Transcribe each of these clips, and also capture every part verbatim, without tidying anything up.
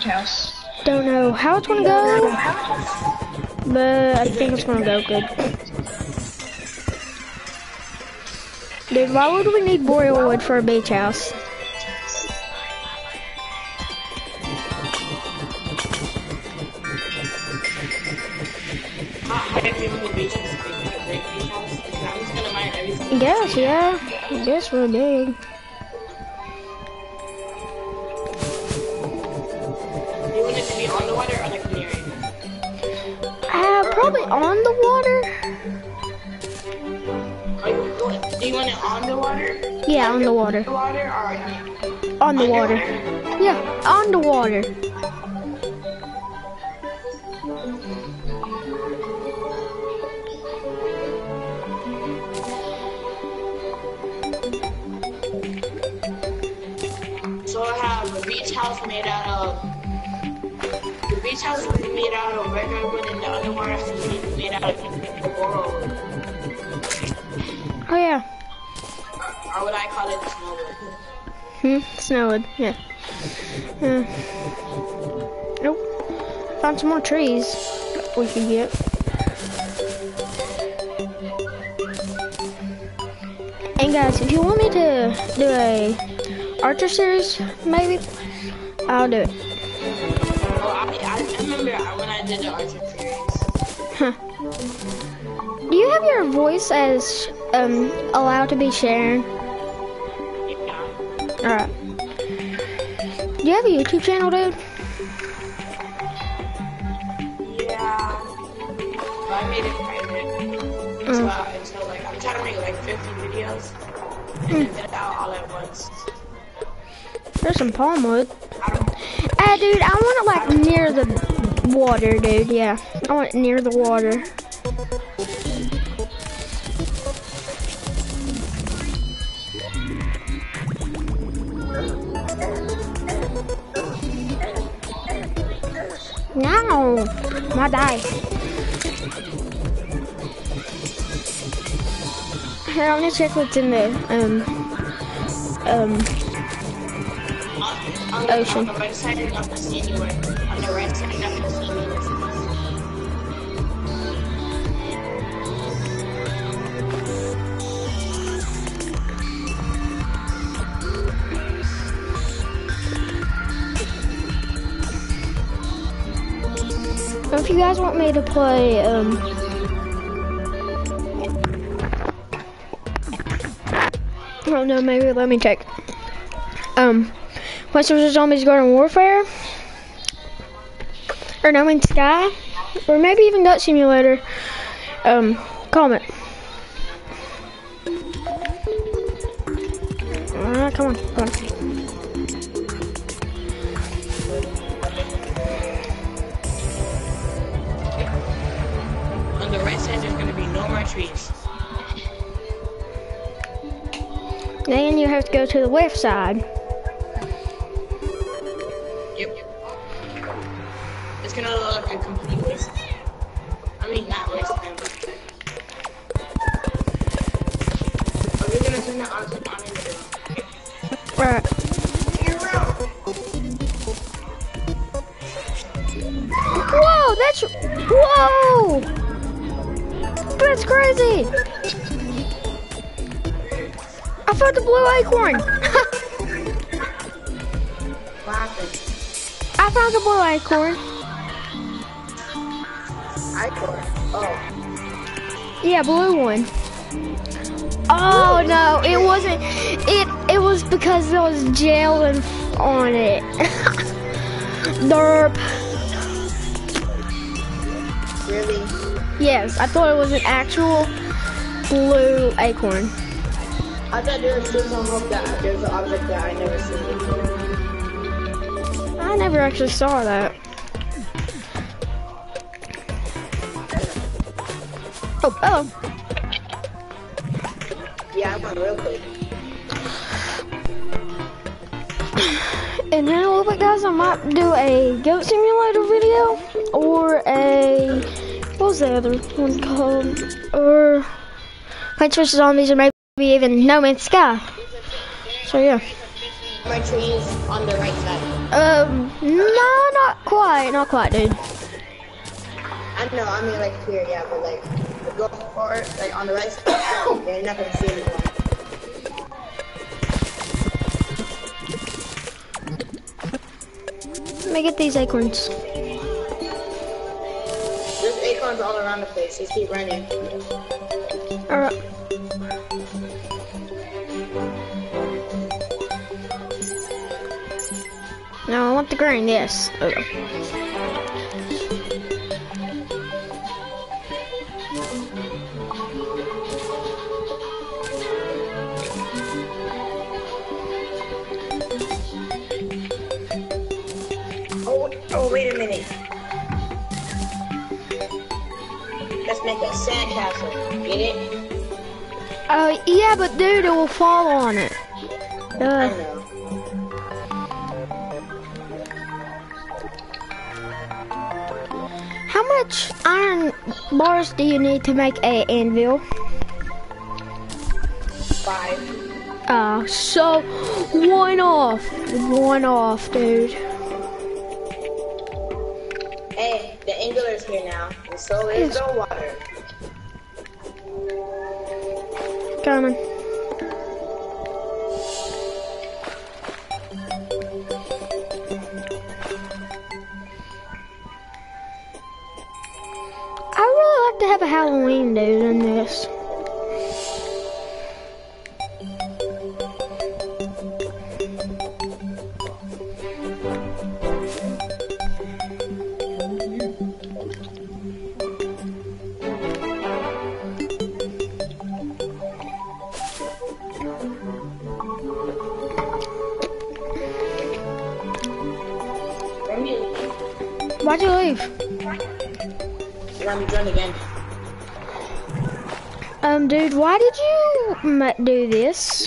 beach house. Don't know how it's gonna go, but I think it's gonna go good. Dude, why would we need boreal wood for a beach house? Guess, yeah. I guess we're big. You want it to be on the water or like near it? Uh, probably on the water. Are you, do you want it on the water? Yeah, on the water. The water or On the water. Yeah, on the water. So I have a beach house made out of the beach house will be made out of regular wood and the other one has to be made out of coral wood. Oh yeah. Or what I call it snowwood. Hmm, snowwood, yeah. Uh, nope. Found some more trees we can get. And guys, if you want me to do a Archer series, maybe, I'll do it. Well, I, I remember when I did the Archer series. Huh. Do you have your voice as um allowed to be shared? Yeah. Alright. Do you have a YouTube channel, dude? Yeah. But I made it private. Mm. So, uh, so like I'm trying to make like fifty videos and then get it out all at once. There's some palm wood. Ah, dude, I want it like near the water, dude. Yeah, I want it near the water. No, my die. Here, I'm gonna check what's in the um um. On the, Ocean. on the right side, you're not gonna see anywhere. On the right side, you're not gonna see anywhere. If you guys want me to play, um, oh no, maybe let me check. Um, Plants versus. Zombies Garden Warfare, or No Man's Sky, or maybe even Gut Simulator, um, comment. Alright, come on, come on. On the right side, there's gonna be no more trees. Then you have to go to the left side. Yep. It's gonna look like a complete waste. I mean, not wasteland, but. Are we gonna turn it on to on in the Alright. Whoa, that's, whoa! That's crazy! I found the blue acorn! What happened? I found the blue acorn. Acorn. Oh. Yeah, blue one. Oh no, it wasn't, it it was because there was gel and on it. Derp. Really? Yes, I thought it was an actual blue acorn. I thought there was still some hope that there's an object that I never seen before. I never actually saw that. Oh, hello. Yeah, I went real quick. And then a little bit, guys, I might do a Goat Simulator video, or a, what was the other one called? Or Plants versus. Zombies, or maybe even No Man's Sky. So yeah. My trees on the right side. Um, no, no, not quite, not quite, dude. I know, I mean like here, yeah, but like the go forward, like on the right side, yeah, you're not gonna see anyone. Let me get these acorns. There's acorns all around the place, just keep running. Alright. No, I want the green, yes. Okay. Oh, oh, wait a minute. Let's make a sandcastle. Get it? Oh, yeah, but dude, it will fall on it. I Uh, know. how much iron bars do you need to make a anvil? Five. Uh, so one off. One off, dude. Hey, the angler's here now, and so is the water. Coming. I really like to have a Halloween dude in this. Why'd you leave? Let me join again. Um, dude, why did you m- do this?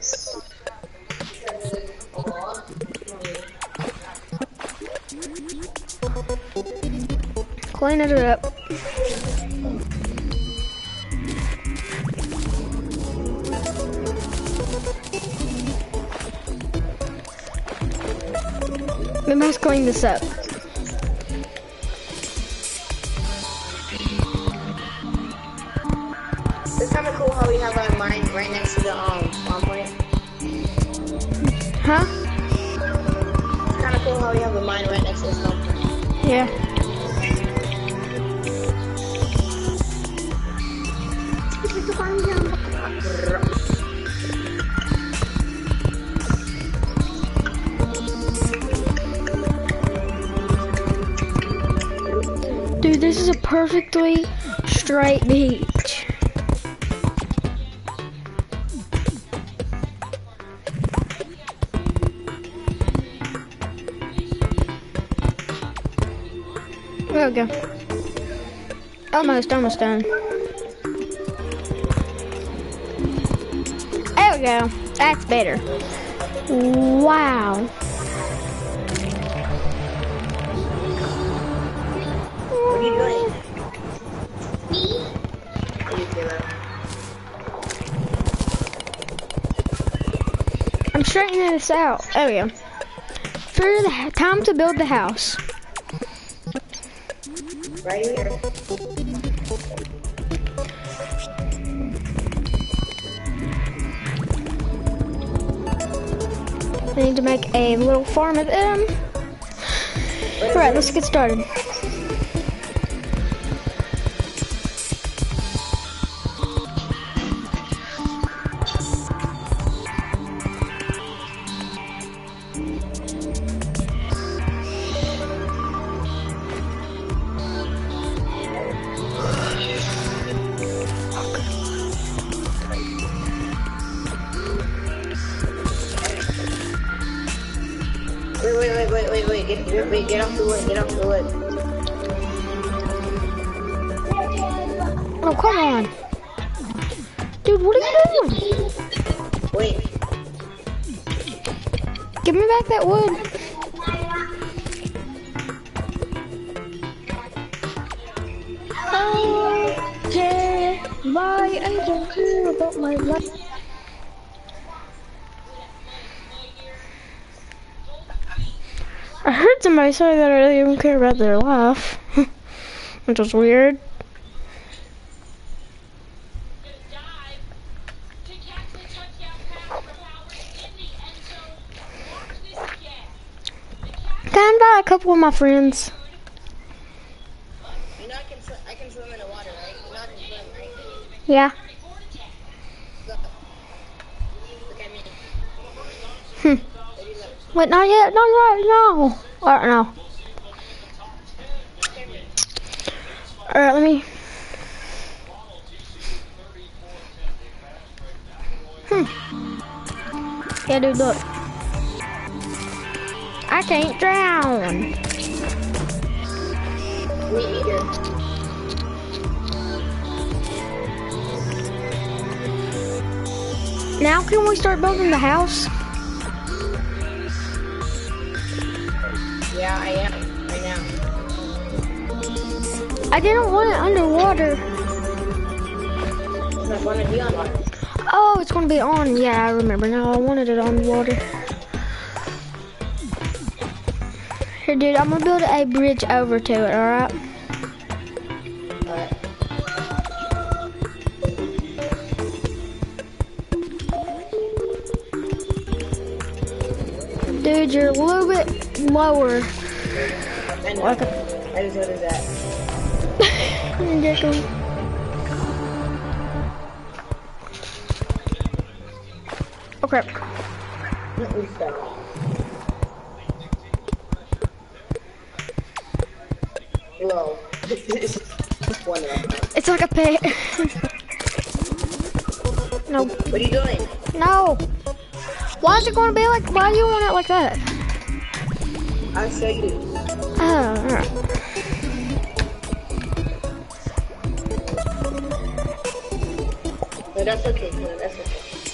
Clean it up. We must clean this up. It's kind of cool how we have our mine right next to the um spawn point. Huh? It's kind of cool how we have a mine right next to the spawn point. Yeah. Dude, this is a perfectly straight beach. There we go. Almost, almost done. There we go. That's better. Wow. What are you doing? Me? Are you Caleb? I'm straightening this out. There we go. For the time to build the house. Right here. I need to make a little farm of them. Alright, let's get started. Wait, wait, wait, wait, wait, wait, get, wait, wait, get off the wood, get off the wood. Oh, come on. Dude, what are you doing? Wait. Give me back that wood. Okay, why I don't care about my life. I heard heard somebody say that I didn't even care about their life, which was weird. Can I invite a couple of my friends? You know I can, I can swim in the water, right? You know I can swim, right? Yeah. Look. Look at me. Hmm. Wait, not yet. Not right now. Alright, no. Alright, let me. Hmm. Yeah, dude, look. I can't drown. Me either. Now can we start building the house? Yeah, I am. Right now. I didn't want it underwater. I want to be on water. Oh, it's gonna be on. Yeah, I remember now. I wanted it on water. Here, dude, I'm gonna build a bridge over to it, alright? Alright. Dude, you're a little bit lower. I know. Like a I just noticed that. Gecko. Okay. Let me stop. Whoa. One of them. It's like a pet. No. What are you doing? No. Why is it going to be like, why do you want it like that? I'll show you. Oh, alright. No, that's okay. No, that's okay.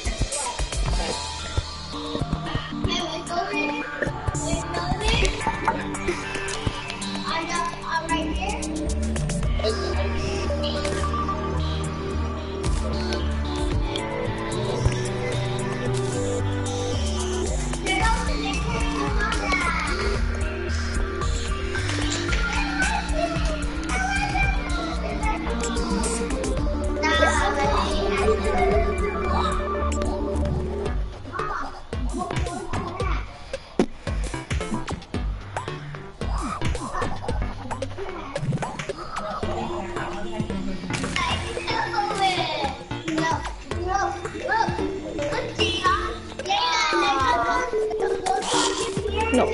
No.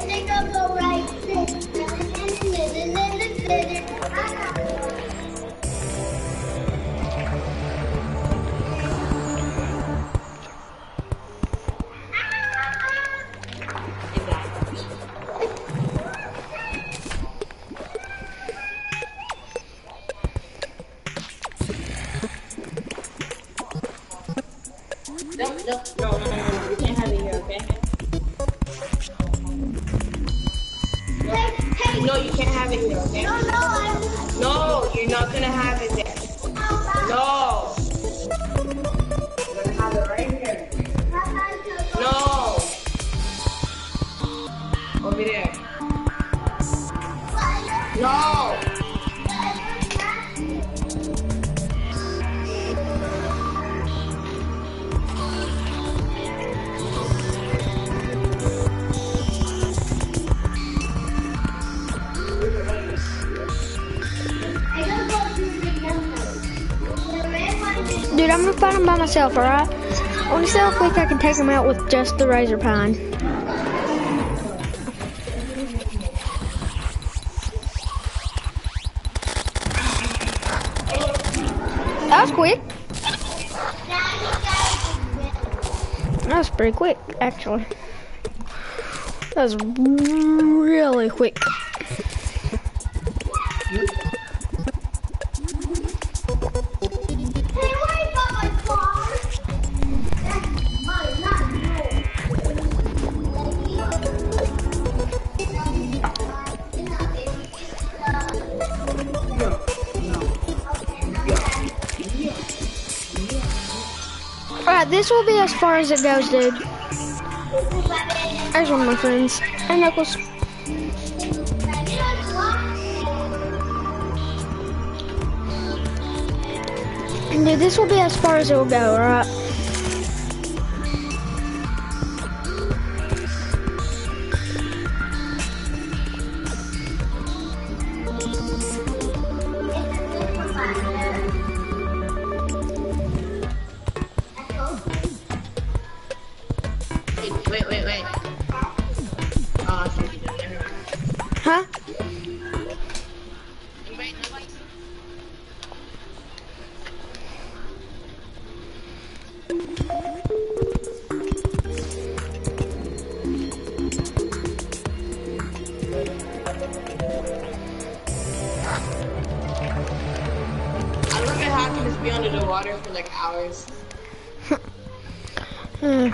No, no, no, no, no, no. You can't have it here, okay? No, you can't have it here, okay? No, no, no, you're not gonna have it there. No. You're gonna have it right here. No. Over there. No. Dude, I'm gonna fight him by myself, alright? I wanna see how quick I can take him out with just the razor pine. That was quick. That was pretty quick, actually. That was really quick. Alright, this will be as far as it goes, dude. There's one of my friends. Hey, Knuckles. Dude, this will be as far as it will go, right? Wait, wait, wait. Oh, I think you did. Never mind. Huh? Wait, nobody. I don't know how I can just be under the water for like hours. Hmm.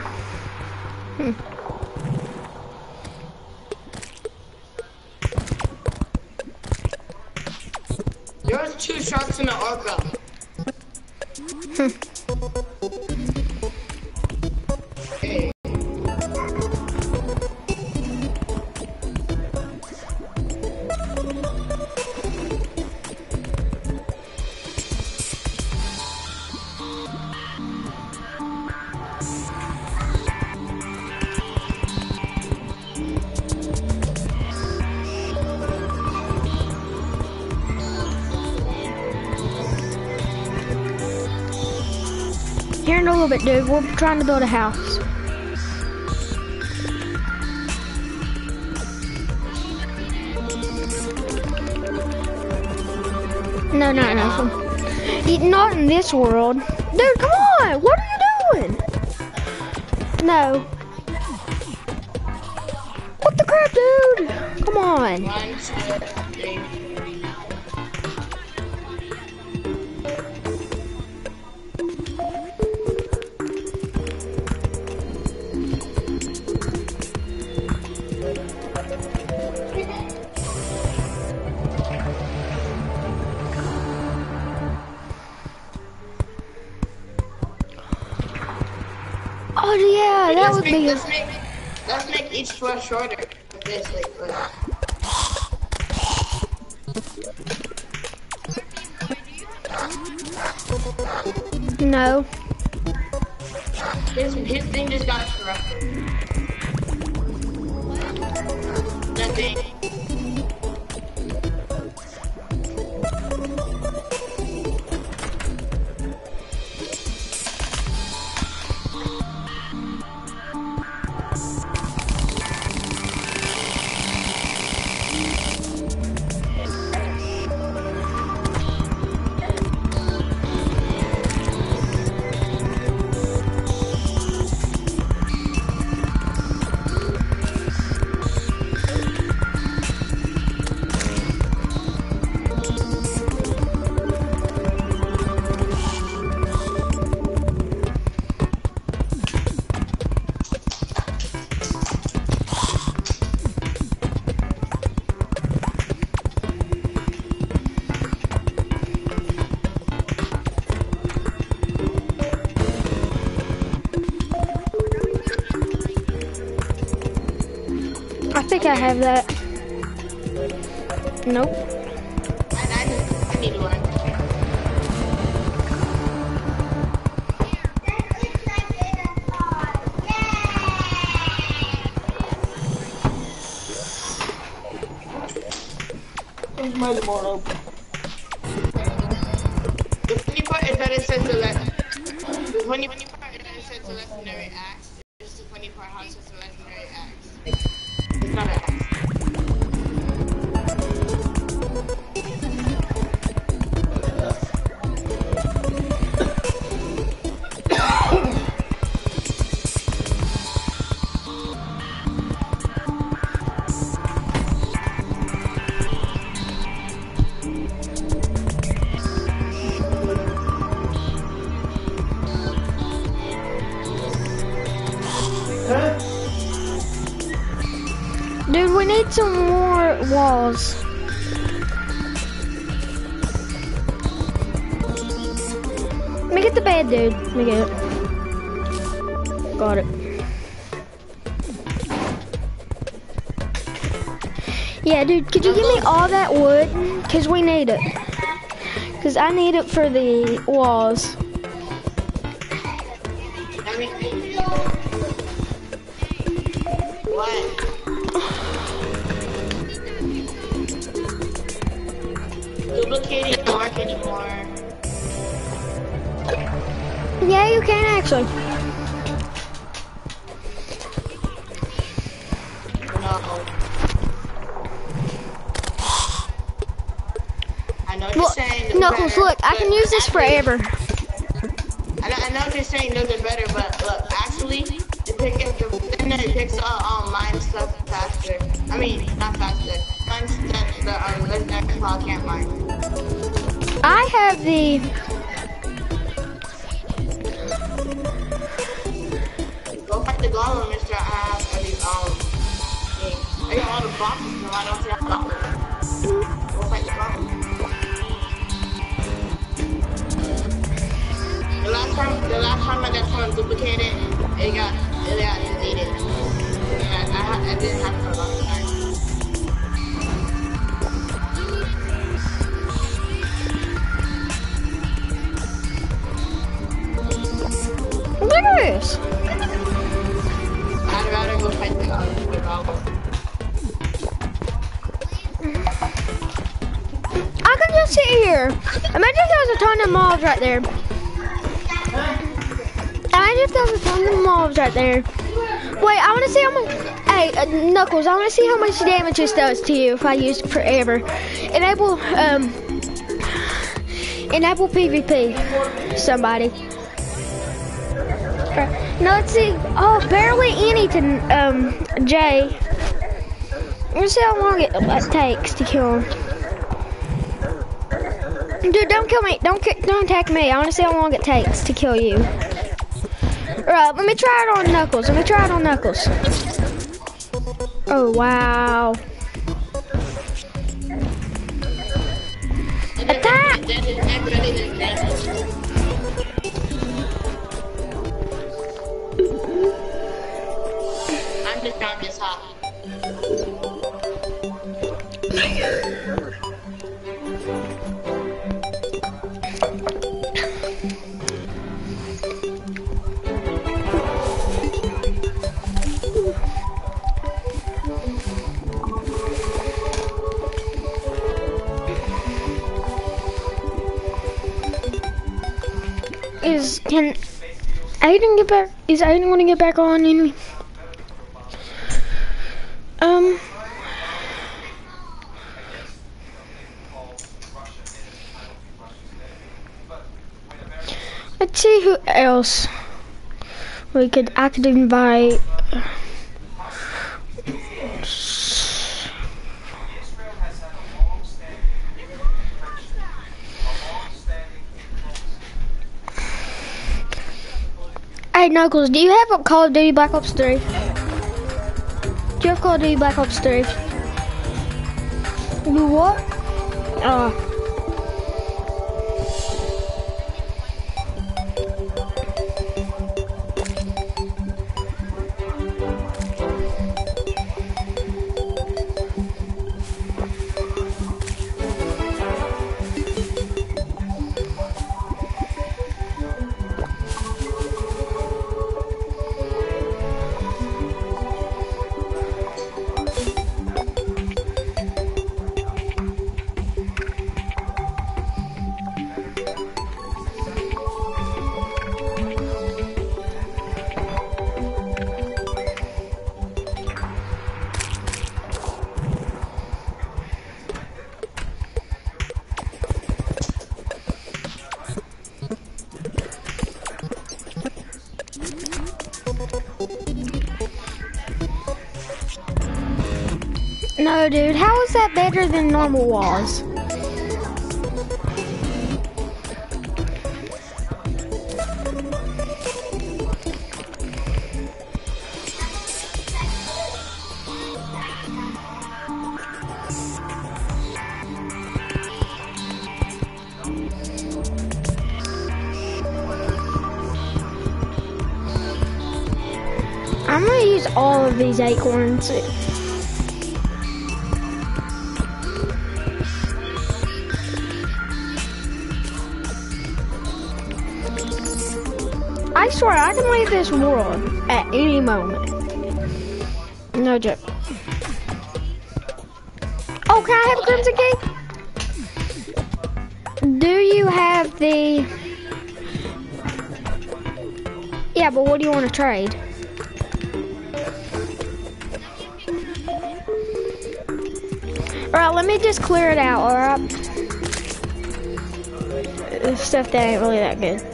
There's two sharks in the orca. Hey. Here in a little bit, dude. We're trying to build a house. No, no, no. Not in this world. Dude, come on! What are you doing? No. What the crap, dude? Come on. One, two, three. Oh yeah, that let's would make, be. Let's make, let's make each floor shorter. Like this, like, like. No. His, his thing just got corrupted. Nothing. I think I have that. Nope. And I need, I need one. Where's my door open? The funny part is that it says the left. The funny part is that it says the legendary axe. It's the funny part how it says the legendary axe. It's not an axe. Dude, we need some more walls. Let me get the bed, dude. Let me get it. Got it. Yeah, dude, could you give me all that wood? Because we need it. Cause I need it for the walls. I mean, what? Duplicating don't work anymore. Yeah, you can actually. No. I know you're Well, saying Knuckles, better, look, I can but use this actually- forever. I know, I know you're saying those are better, but look, actually, it picks the then it picks up um mine stuff faster. I mean, not faster. Mine stuff the um legendary cloud can't mine. I have the. Go fight the golem, Mister I have all these um things. I got all the boxes, no, I don't see how golem. Go fight the golem. The last time, the last time I got someone duplicated, it got, it got deleted. Yeah, I, I, I didn't have to log in. Look at this. I'd rather go fight the golem. The golem. I can just sit here. Imagine there's a ton of mobs right there. Imagine if there's a ton of mobs right there. Wait, I want to see how much. Hey, uh, Knuckles, I want to see how much damage this does to you if I use it forever. Enable, um, enable PvP. Somebody. Now let's see. Oh, barely any to um Jay. Let's see how long it uh, takes to kill him. Dude, don't kill me. Don't ki- don't attack me. I want to see how long it takes to kill you. Alright, let me try it on Knuckles. Let me try it on Knuckles. Oh, wow. Attack! I'm just trying this hot. Is can Aiden get back? Is Aiden going to get back on? Anyway? Um. Let's see who else we could. I could invite. Hey Knuckles, do you have a Call of Duty Black Ops three? Do you have Call of Duty Black Ops three? You what? Uh. No, dude, how is that better than normal walls? I'm gonna use all of these acorns. swear I can leave this world at any moment. No joke. Oh, can I have a crimson key? Do you have the... Yeah, but what do you want to trade? Alright, let me just clear it out, alright? Stuff that ain't really that good.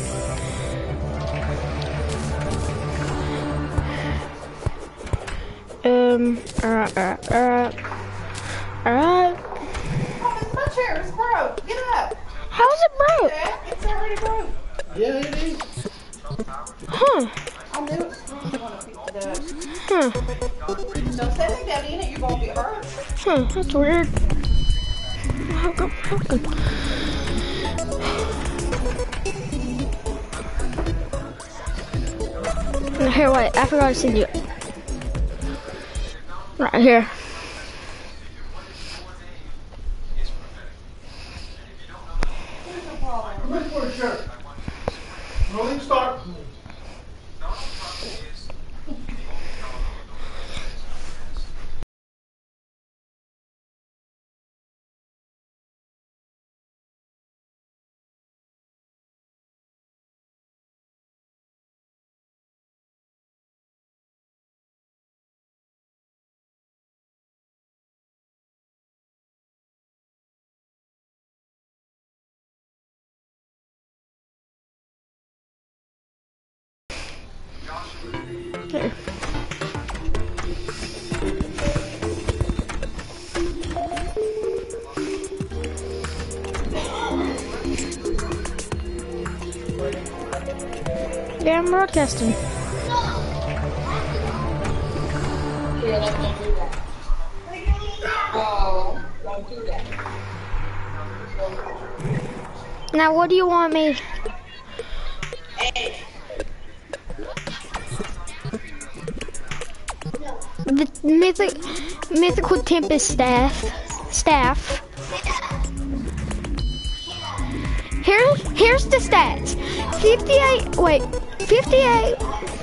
Um, alright, alright, alright. Alright. Oh, my chair is broke. Get up. How's it broke? Yeah, it's already broke. Yeah, it is. Huh. I knew it was going to pick it up. Huh. So setting that in it, you're going to get hurt. Huh, that's weird. How come, how come? Here, wait, I forgot to send you. Right here. Come in for a shirt. Rolling start. Here. Yeah, I'm broadcasting. Yeah, let's don't do that. Oh, don't do that. Now, what do you want me? Hey, The mythic, mythical tempest staff, staff. Here, here's the stats. fifty-eight. Wait, fifty-eight.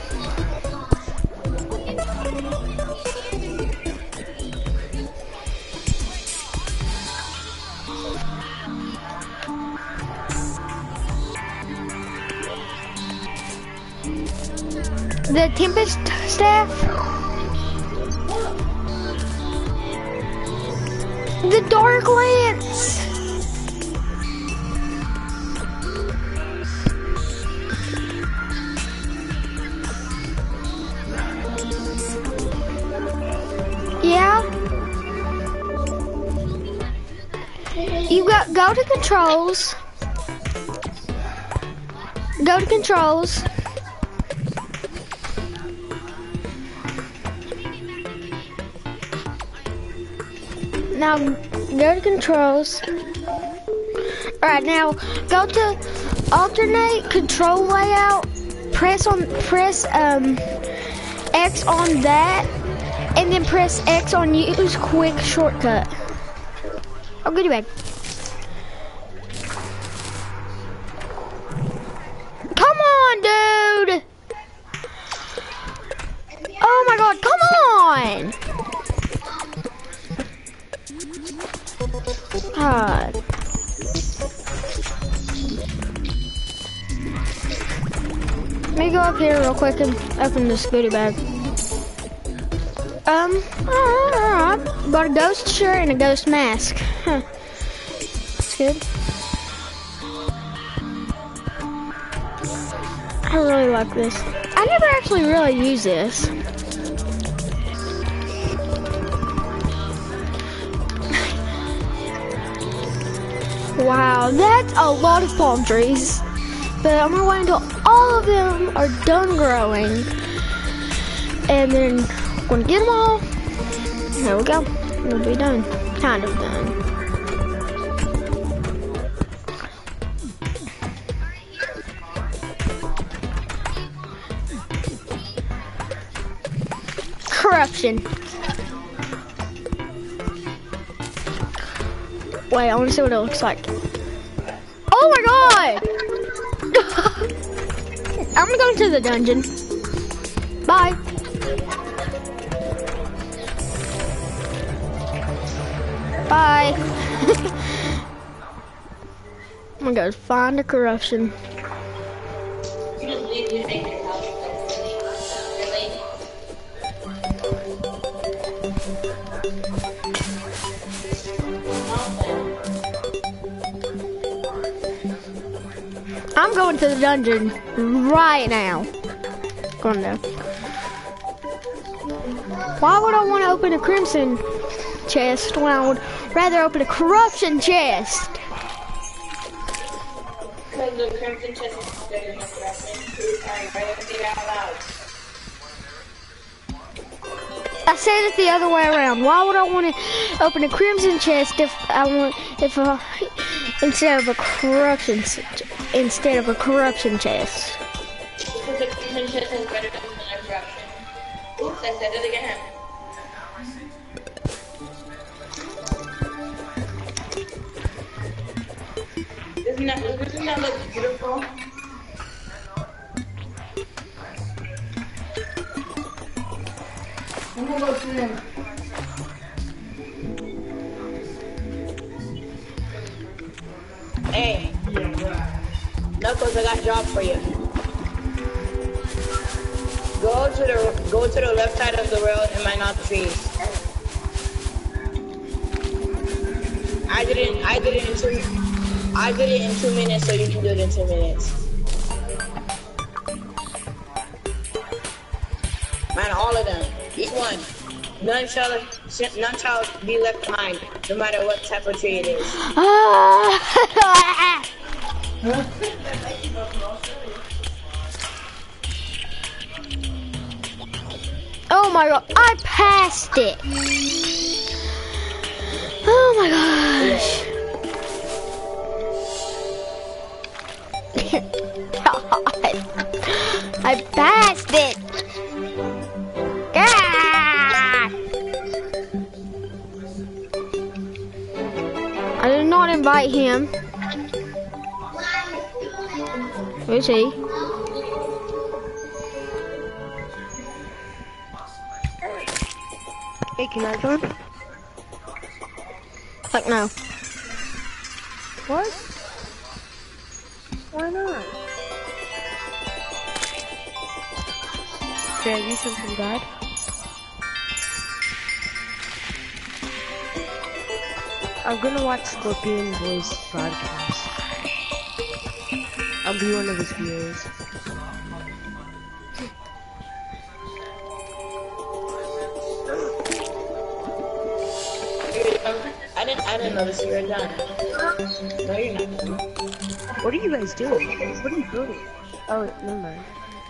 The tempest staff. The dark lance. Yeah. You got go to controls. Go to controls. Now go to controls. Alright, now go to alternate control layout. Press on press um X on that, and then press X on use quick shortcut. Oh, goodie bag. Come on, dude. Oh my God, come on. God. Let me go up here real quick and open this goodie bag. Um, alright, got a ghost shirt and a ghost mask. Huh. That's good. I really like this. I never actually really use this. Wow, that's a lot of palm trees. But I'm gonna wait until all of them are done growing. And then I'm gonna get them all. There we go. We'll be done. Kind of done. Corruption. Wait, I want to see what it looks like. Oh my God! I'm gonna go into the dungeon. Bye. Bye. I'm gonna go find the corruption. You just leave your thing in your house. You're lazy. I'm going to the dungeon right now. Going there. Why would I want to open a crimson chest when I would rather open a corruption chest? Because the crimson chest is better than the corruption. Sorry, right? Say that out loud. I said it the other way around. Why would I want to open a crimson chest if I want if uh, instead of a corruption instead of a corruption chest? Because the crimson chest is better than the corruption. Oops, I said it again. Doesn't that, doesn't that look beautiful? I'm gonna go to them. Hey, Knuckles, I got a job for you. Go to the go to the left side of the road and mine out the trees. I did it. I did it in two. I did it in two minutes, so you can do it in two minutes. Man, all of them, each one. None shall none shall be left behind, no matter what type of tree it is. Oh my god, I passed it. Oh my gosh. God. I passed it. Ah! I did not invite him. Where is he? Hey, can I join? Like no. What? Why not? Did I do something bad? I'm gonna watch Scorpion Boy's podcast. I'll be one of his viewers. I didn't. I didn't notice you were done. No, you're not. What are you guys doing? What are you doing? Oh, never mind.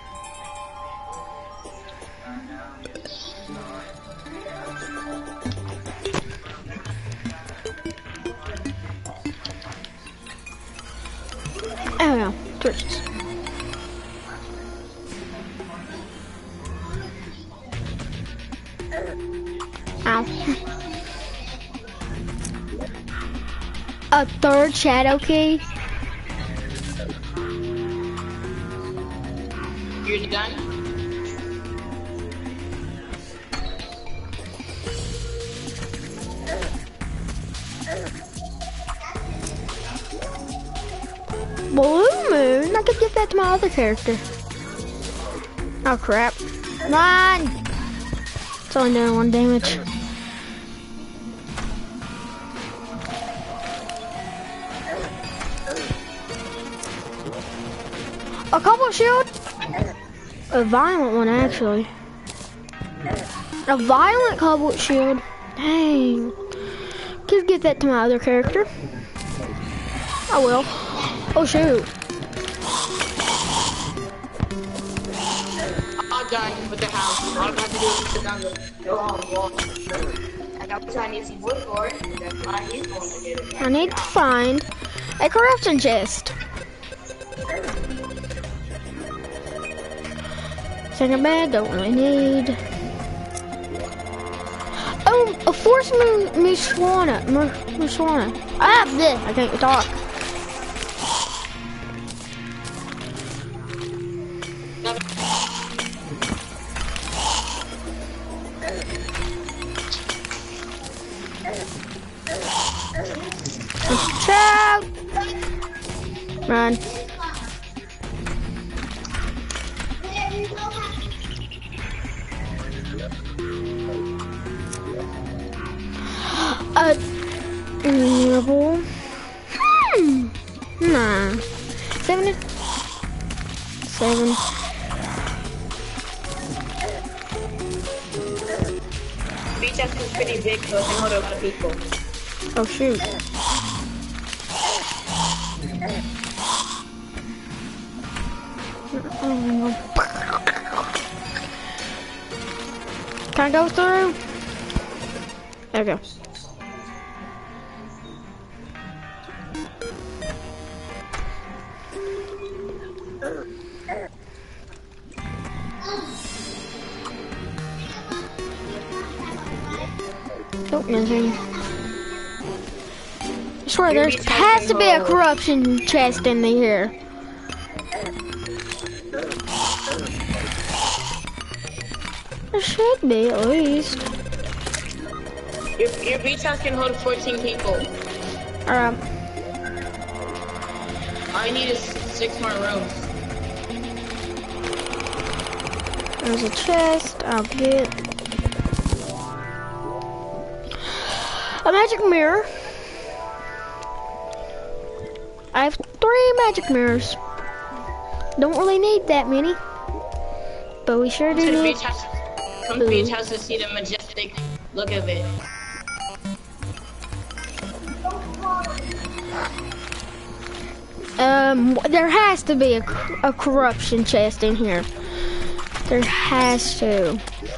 Oh no, torches. Ow. A third shadow key? You're done. Blue moon? I could give that to my other character. Oh crap. Run! It's only doing one damage. A cobalt shield? A violent one, actually. A violent cobalt shield. Dang. Could give that to my other character. I will. Oh shoot. All done with the house. All I got to do is sit down and go home and walk. And that's why I need some wood for it. And that's why he's going to get it. I need to find a corruption chest. Second bed, don't really need. Oh, a force Muswana. Muswana. Ah, this. I can't talk. Shout! Run. Uh, level. Hmm. Nah. Seven. Seven. Beach house is pretty big, so it can hold a lot of people. Oh shoot. Can I go through? There we go. Nope, nothing. I swear there has to be a corruption chest in here. There should be, at least. Your, your beach house can hold fourteen people. Alright. All you need is six more rooms. There's a chest. I'll get a magic mirror. I have three magic mirrors. Don't really need that many, but we sure do To the need. beach house. Come to the beach house to see the majestic look of it. Um, there has to be a, a corruption chest in here. There has to.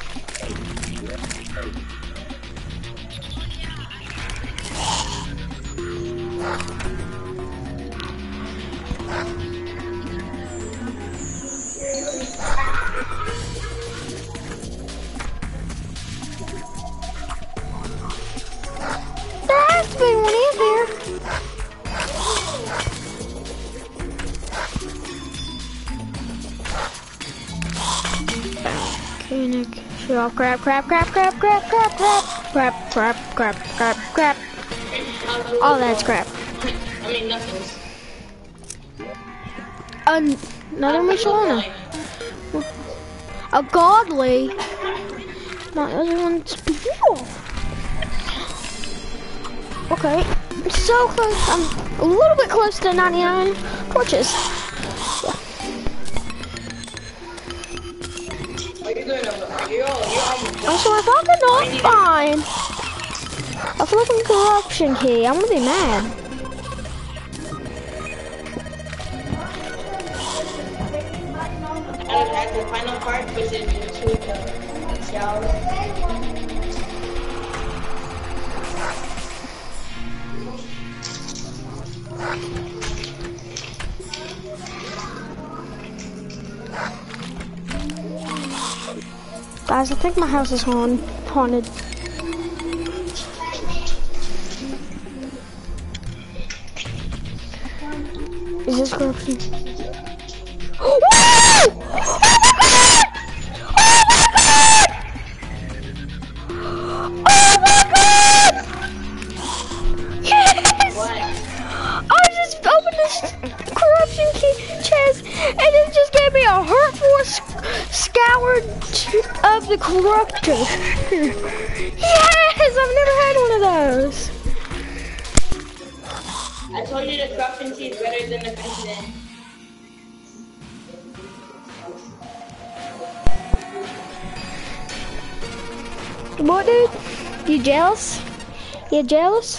There has to be one in here. Volcanic. Oh, crap, crap, crap, crap, crap, crap, crap, crap, crap, crap, crap, crap. Oh, that's crap. I mean, nothing's. An another Michelina. A godly. My other one's beautiful. Okay, I'm so close. I'm a little bit close to ninety-nine torches. What are you doing over there? You're all, you're all. Also, if I could not find a flipping corruption key, I'm gonna be mad. At, at the final part, which is into the shower. Guys, I think my house is haunted. haunted. Is this corruption? Oh my god! Yes! I just opened this corruption key chest and it just gave me a hurtful sc scoured of the corruptor. Yes! I've never had one of those. I told you the corruption key is better than the president. What, dude? You jealous? You jealous?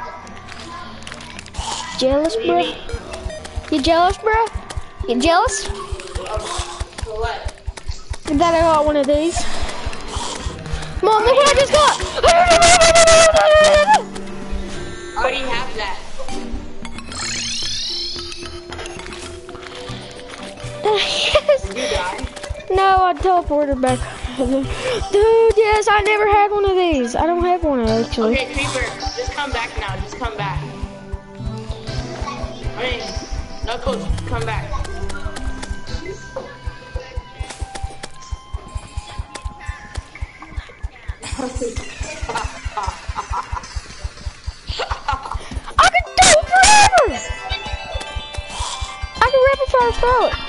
Jealous, bro? You jealous, bro? You jealous? For what? That I got one of these. Mom, look what I just got! I already have that. Yes! You die. No, I teleported back. Dude, yes, I never had one of these. I don't have one actually. Okay, Creeper, just come back now. Just come back. I mean, Knuckles, come back. throw it.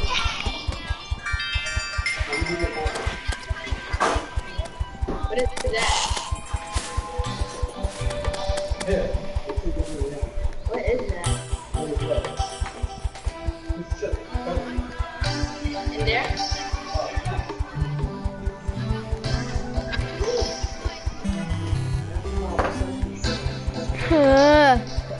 What is that? What is that? In there? Uh,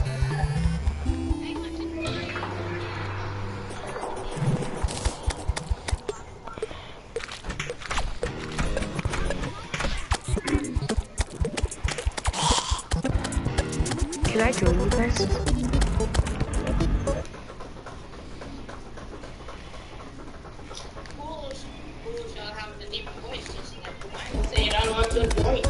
Can I join you guys? Say it on one good point.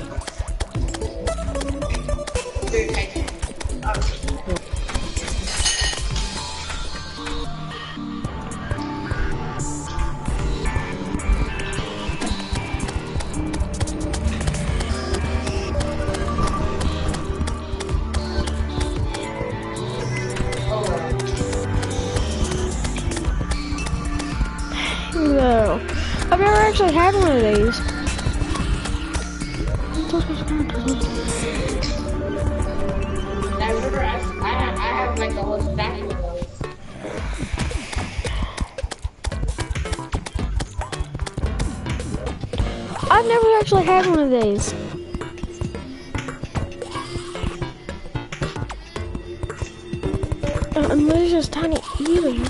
no. I've never actually had one of these. I remember I, I, have, I have like a whole stack of those. I've never actually had one of these. Uh, And they're just tiny ears.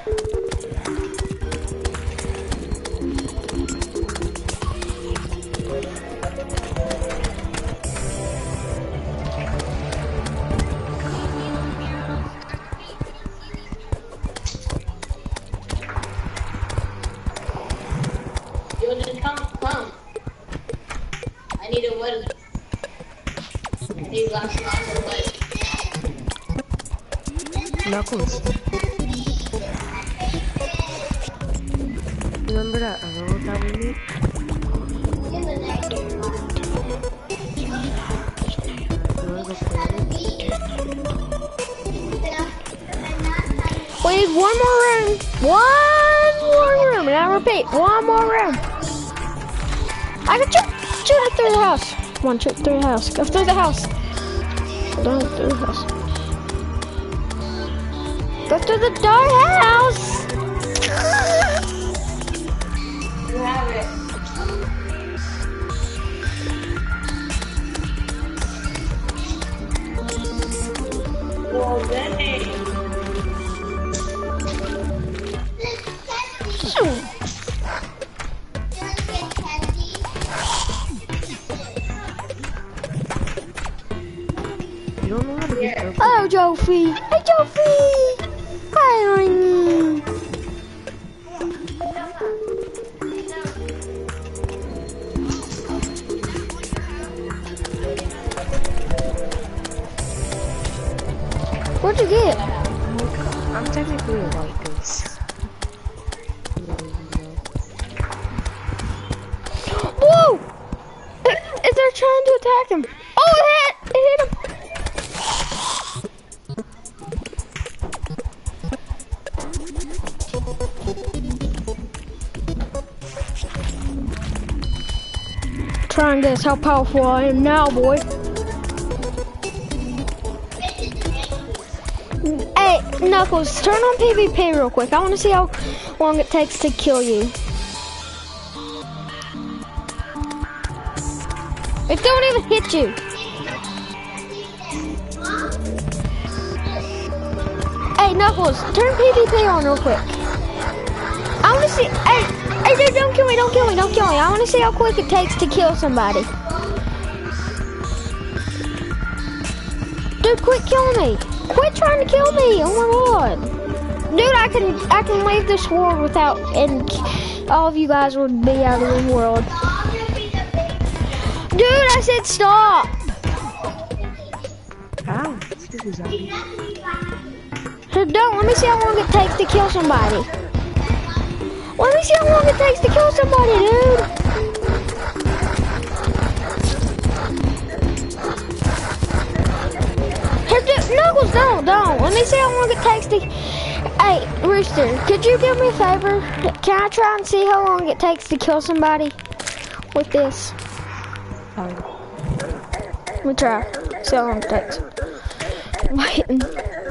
Yo, just come, come. I need a wood. I need lots and lots of wood. Knuckles. Remember that emerald that we made? We need one more room. One more room. And I repeat, one more room. I can shoot, shoot it through the house. Come on, shoot through the house. Go through the house. Go through the house. Go through the dark house. You have it. Well, dang. You don't know how to be purple. Hello, Jofi. Hey, Jofi. Hi, Amy. What'd you get? I'm technically a white goose. Whoa! It, it, they're trying to attack him. Oh, it hit! It hit him. Try and guess how powerful I am now, boy. Hey, Knuckles, turn on PvP real quick. I want to see how long it takes to kill you. It don't even hit you. Hey, Knuckles, turn PvP on real quick. I want to see. Hey, hey, dude, don't kill me, don't kill me, don't kill me. I want to see how quick it takes to kill somebody. Dude, quit killing me. Quit trying to kill me. Oh my god. Dude, I can I can leave this world without, and all of you guys would be out of the world. Dude, I said stop. Ow, excuse me, zombie. So don't, let me see how long it takes to kill somebody. Let me see how long it takes to kill somebody, dude. Hey, dude, Knuckles, don't, don't. Let me see how long it takes to... Hey, Rooster, could you do me a favor? Can I try and see how long it takes to kill somebody with this? Um, Let me try. See how long it takes. Waiting.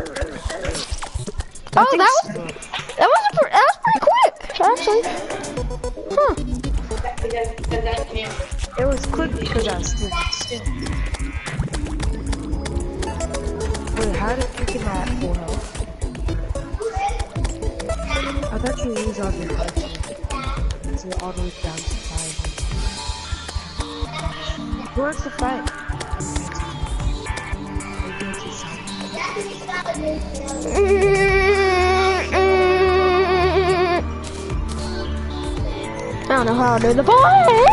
Oh, that was that was a, pre- that was pretty quick, actually. Huh? it was quick because I was still. Wait, how did you get that full health? I thought you lose all your health. So you're all the way down to five. Who wants to fight? I don't know how to do the voice.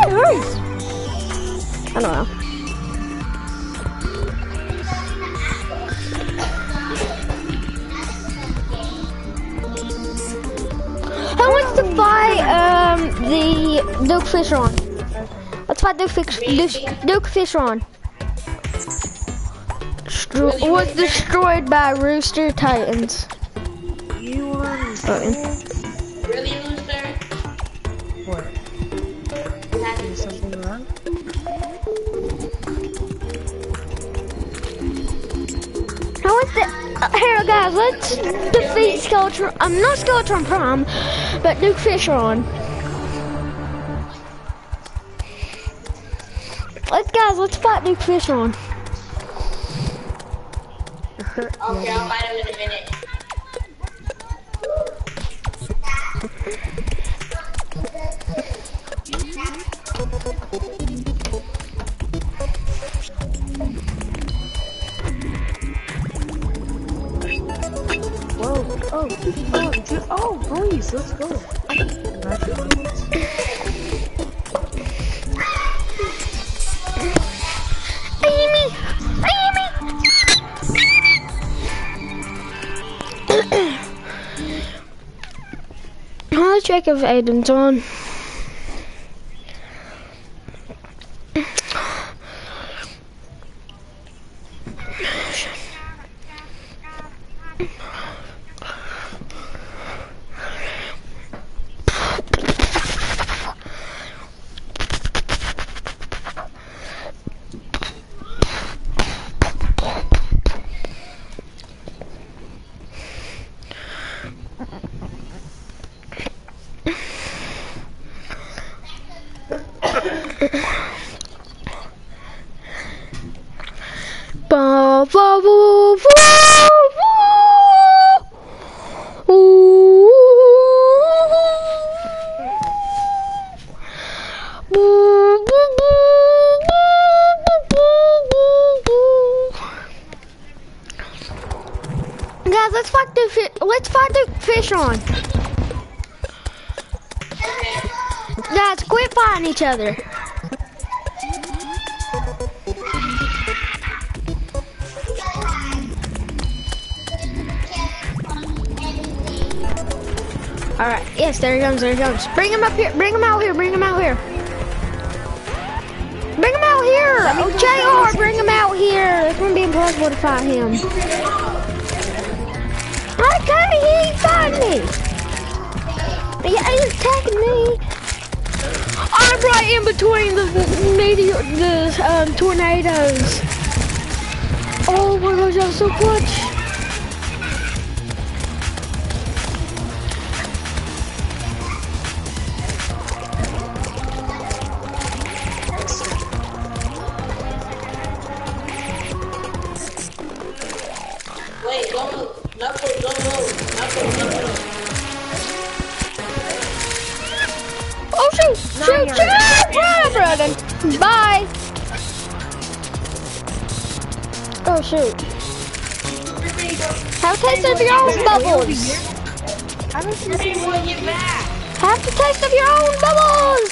I don't know. Who wants to fight um the Duke Fishron? Let's fight Duke, Fish, Duke, Duke Fishron. Stro was destroyed by Rooster Titans. You want to Okay. Really, Rooster? what? Is something wrong? How is the uh, here, guys? Let's defeat Skeletron. I'm um, not Skeletron Prime, but Duke Fishron. Let's guys. Let's fight Duke Fishron. Okay, I'll fight him in a minute. Whoa! Oh! Oh! ju- Oh! Please, let's go. Congratulations. Amy, Amy. Let's check if Aiden's on. Ba, ba, boo, boo, boo. Ooh. Boo, boo, boo, boo, boo, boo, boo. Guys, let's fight the fi let's fight the fish on. Guys, quit fighting each other. All right. Yes, there he comes. There he comes. Bring him up here. Bring him out here. Bring him out here. Bring him out here. Oh, J R, bring him out here. It's gonna be impossible to fight him. Okay, he ain't fighting me. Yeah, he's attacking me. I'm right in between the meteor, the um, tornadoes. Oh my gosh, that was so clutch. Wait, don't move. Knuckles, don't move. Knuckles, don't move. Oh shoot! Shoot! Shoot! Run, Brandon! Bye! Oh shoot. Have a taste of your own bubbles! How does this Everyone get back! Have a taste of your own bubbles!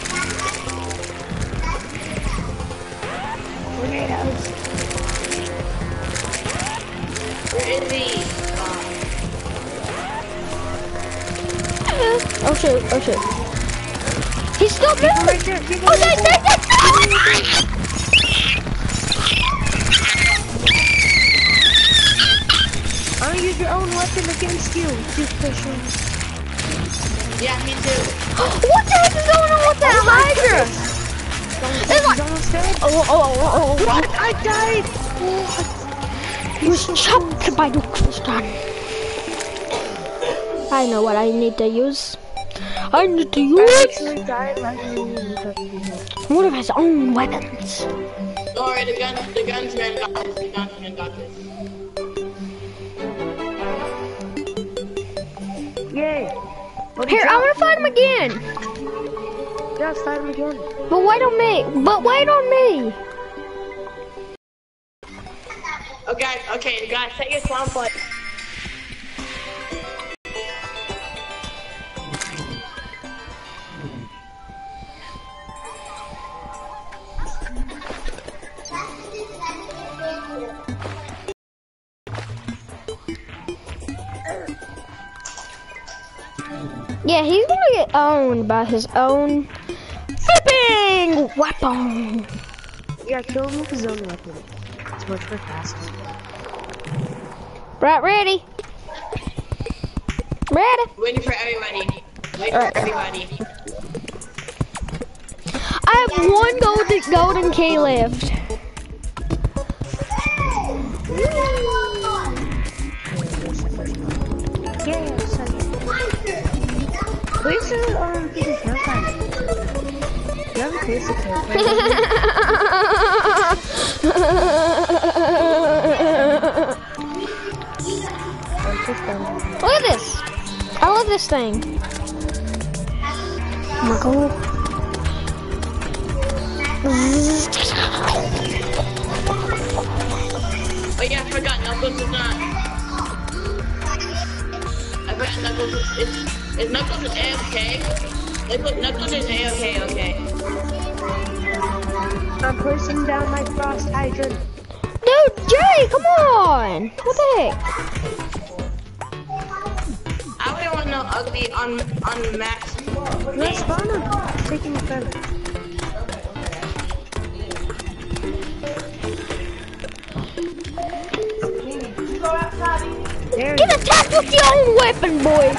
tornadoes? Where is he? Oh shoot, oh shoot. He's still moving! Right there, people Oh, right there, there. there, there! I'm gonna use use your own weapon against you. You pushing. Yeah, me too. What the heck is going on with that Hydra? It's like, almost dead. oh, oh, oh, oh, oh. What? I died. He was chopped by the crystal. I know what I need to use. I need to use actually died right one of his own weapons. Don't worry, the gun, the gunsman got this. The gunsman got this. Yay. What Here, I'm gonna fight him again. Yeah, let's fight him again. But wait on me. But wait on me. Okay, okay, guys, set your spawn point. Yeah, he's gonna get owned by his own flipping weapon. Yeah, kill him with his own weapon. It's much more faster. Right, ready? Ready? Waiting for everybody. Waiting Alright. for everybody. I have one golden golden key left. Yeah, second. Please do um this is not fine. You have a case of Look at this. I love this thing. Oh my god. Oh yeah, I forgot Knuckles is not. I forgot Knuckles is. Is, is Knuckles is A F K? Knuckles, Knuckles is A F K, okay. I'm placing down my frost hydrant. Dude, Jay, come on. What the heck? I wouldn't want no ugly on on max. Let's spawn him. Taking the feather. There Get attacked with your own weapon, boy.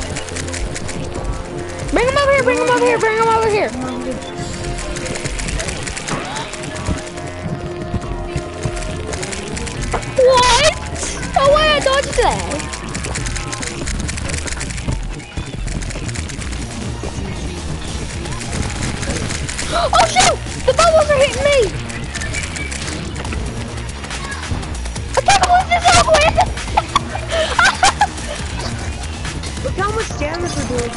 Bring him over here, bring him over here, bring him over here. What? Oh wait, I dodged that. Oh shoot! The bubbles are hitting me! Attack him with this own weapon! Look how much damage we're doing to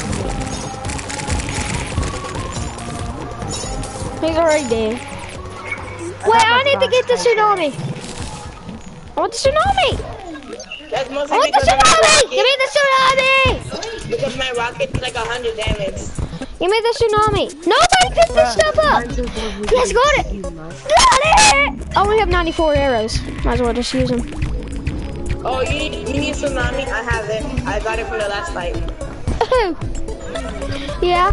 him. He's already dead. Wait, I need to get the tsunami. I want the tsunami! That's I mostly want the because of my tsunami! Give me rocket. the tsunami! Because my rocket's like a hundred damage. Give me the tsunami. Nobody picked this stuff up! Yes, got it! Got it! I only have ninety-four arrows. Might as well just use them. Oh, you need you need tsunami? I have it. I got it from the last fight. Oh. Yeah.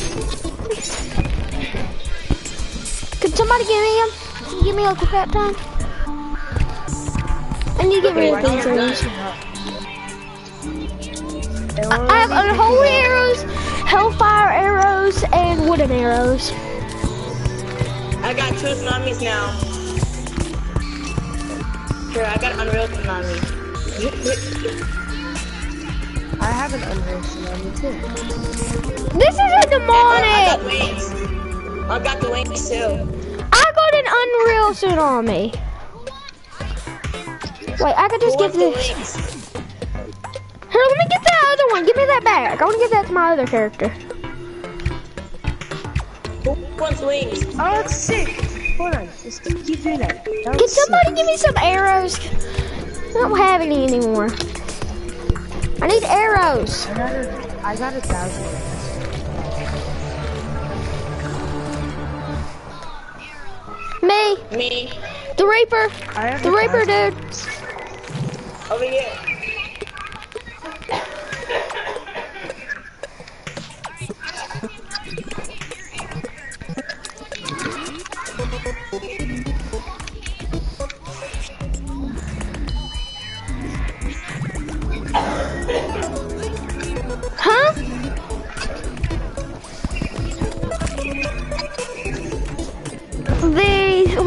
Could somebody give me him? Give me a crap time? I need to get rid of these things. I I have unholy arrows, hellfire arrows, and wooden arrows. I got two tsunamis now. Here, I got Unreal Tsunami. I have an Unreal Tsunami too. This is a I got demonic! wings. I got the wings too. I got an unreal tsunami. Wait, I could just Who give wants the this. wings? Here, let me get that other one. Give me that back. I want to give that to my other character. Who wants wings? Oh, that's sick. Hold on, just keep doing that. that Can was somebody sick. give me some arrows? I don't have any anymore. I need arrows. I got a, I got a thousand. Me, Me. the Reaper, I have the a Reaper, thousand. dude. Over here.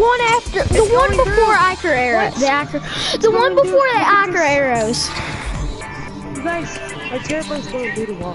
one after, the one before Iker arrow, the Iker, the one before the Iker arrows. You guys, my terrible's going through the wall.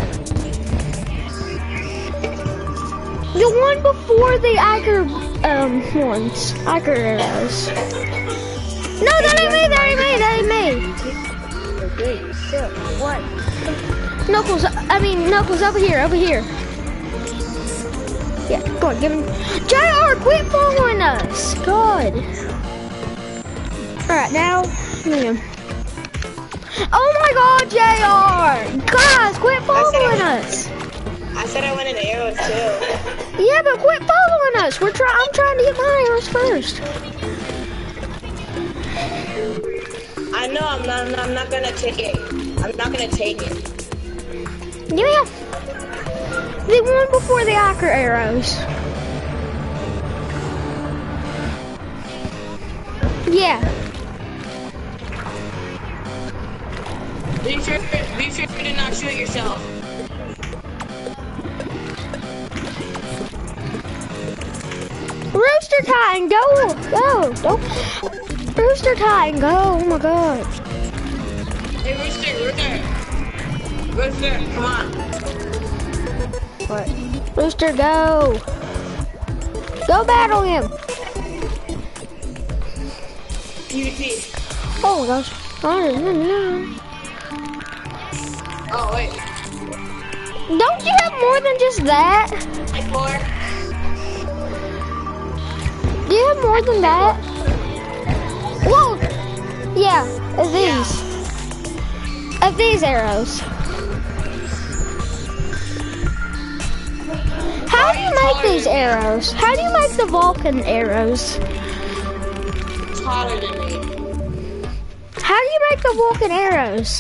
The one before the Iker, um, ones, Iker arrows. No, that ain't me, that ain't me, that ain't me. Okay, so, what? Knuckles, I mean, Knuckles, over here, over here. Yeah, go on, give him. J R, quit following us. God. Alright, now, yeah. Oh my God, J R. Guys, quit following us. I said I wanted arrows too. Yeah, but quit following us. We're trying. I'm trying to get my arrows first. I know I'm not. I'm not gonna take it. I'm not gonna take it. Yeah. The one before the Iker arrows. Yeah. Be sure. Be sure to not shoot yourself. Rooster Titan, go, go, don't. Rooster Titan, go. Oh my God. Hey, Rooster, Rooster, Rooster, come on. What? Rooster, go. Go battle him. PvP. Oh my gosh. Oh, no, no. Oh wait. Don't you have more than just that? Hey, four. Do you have more than that? Whoa! Yeah, of these. Yeah. Of these arrows. How do you make these arrows? How do you make the Vulcan arrows? Taller than me. How do you make the Vulcan arrows?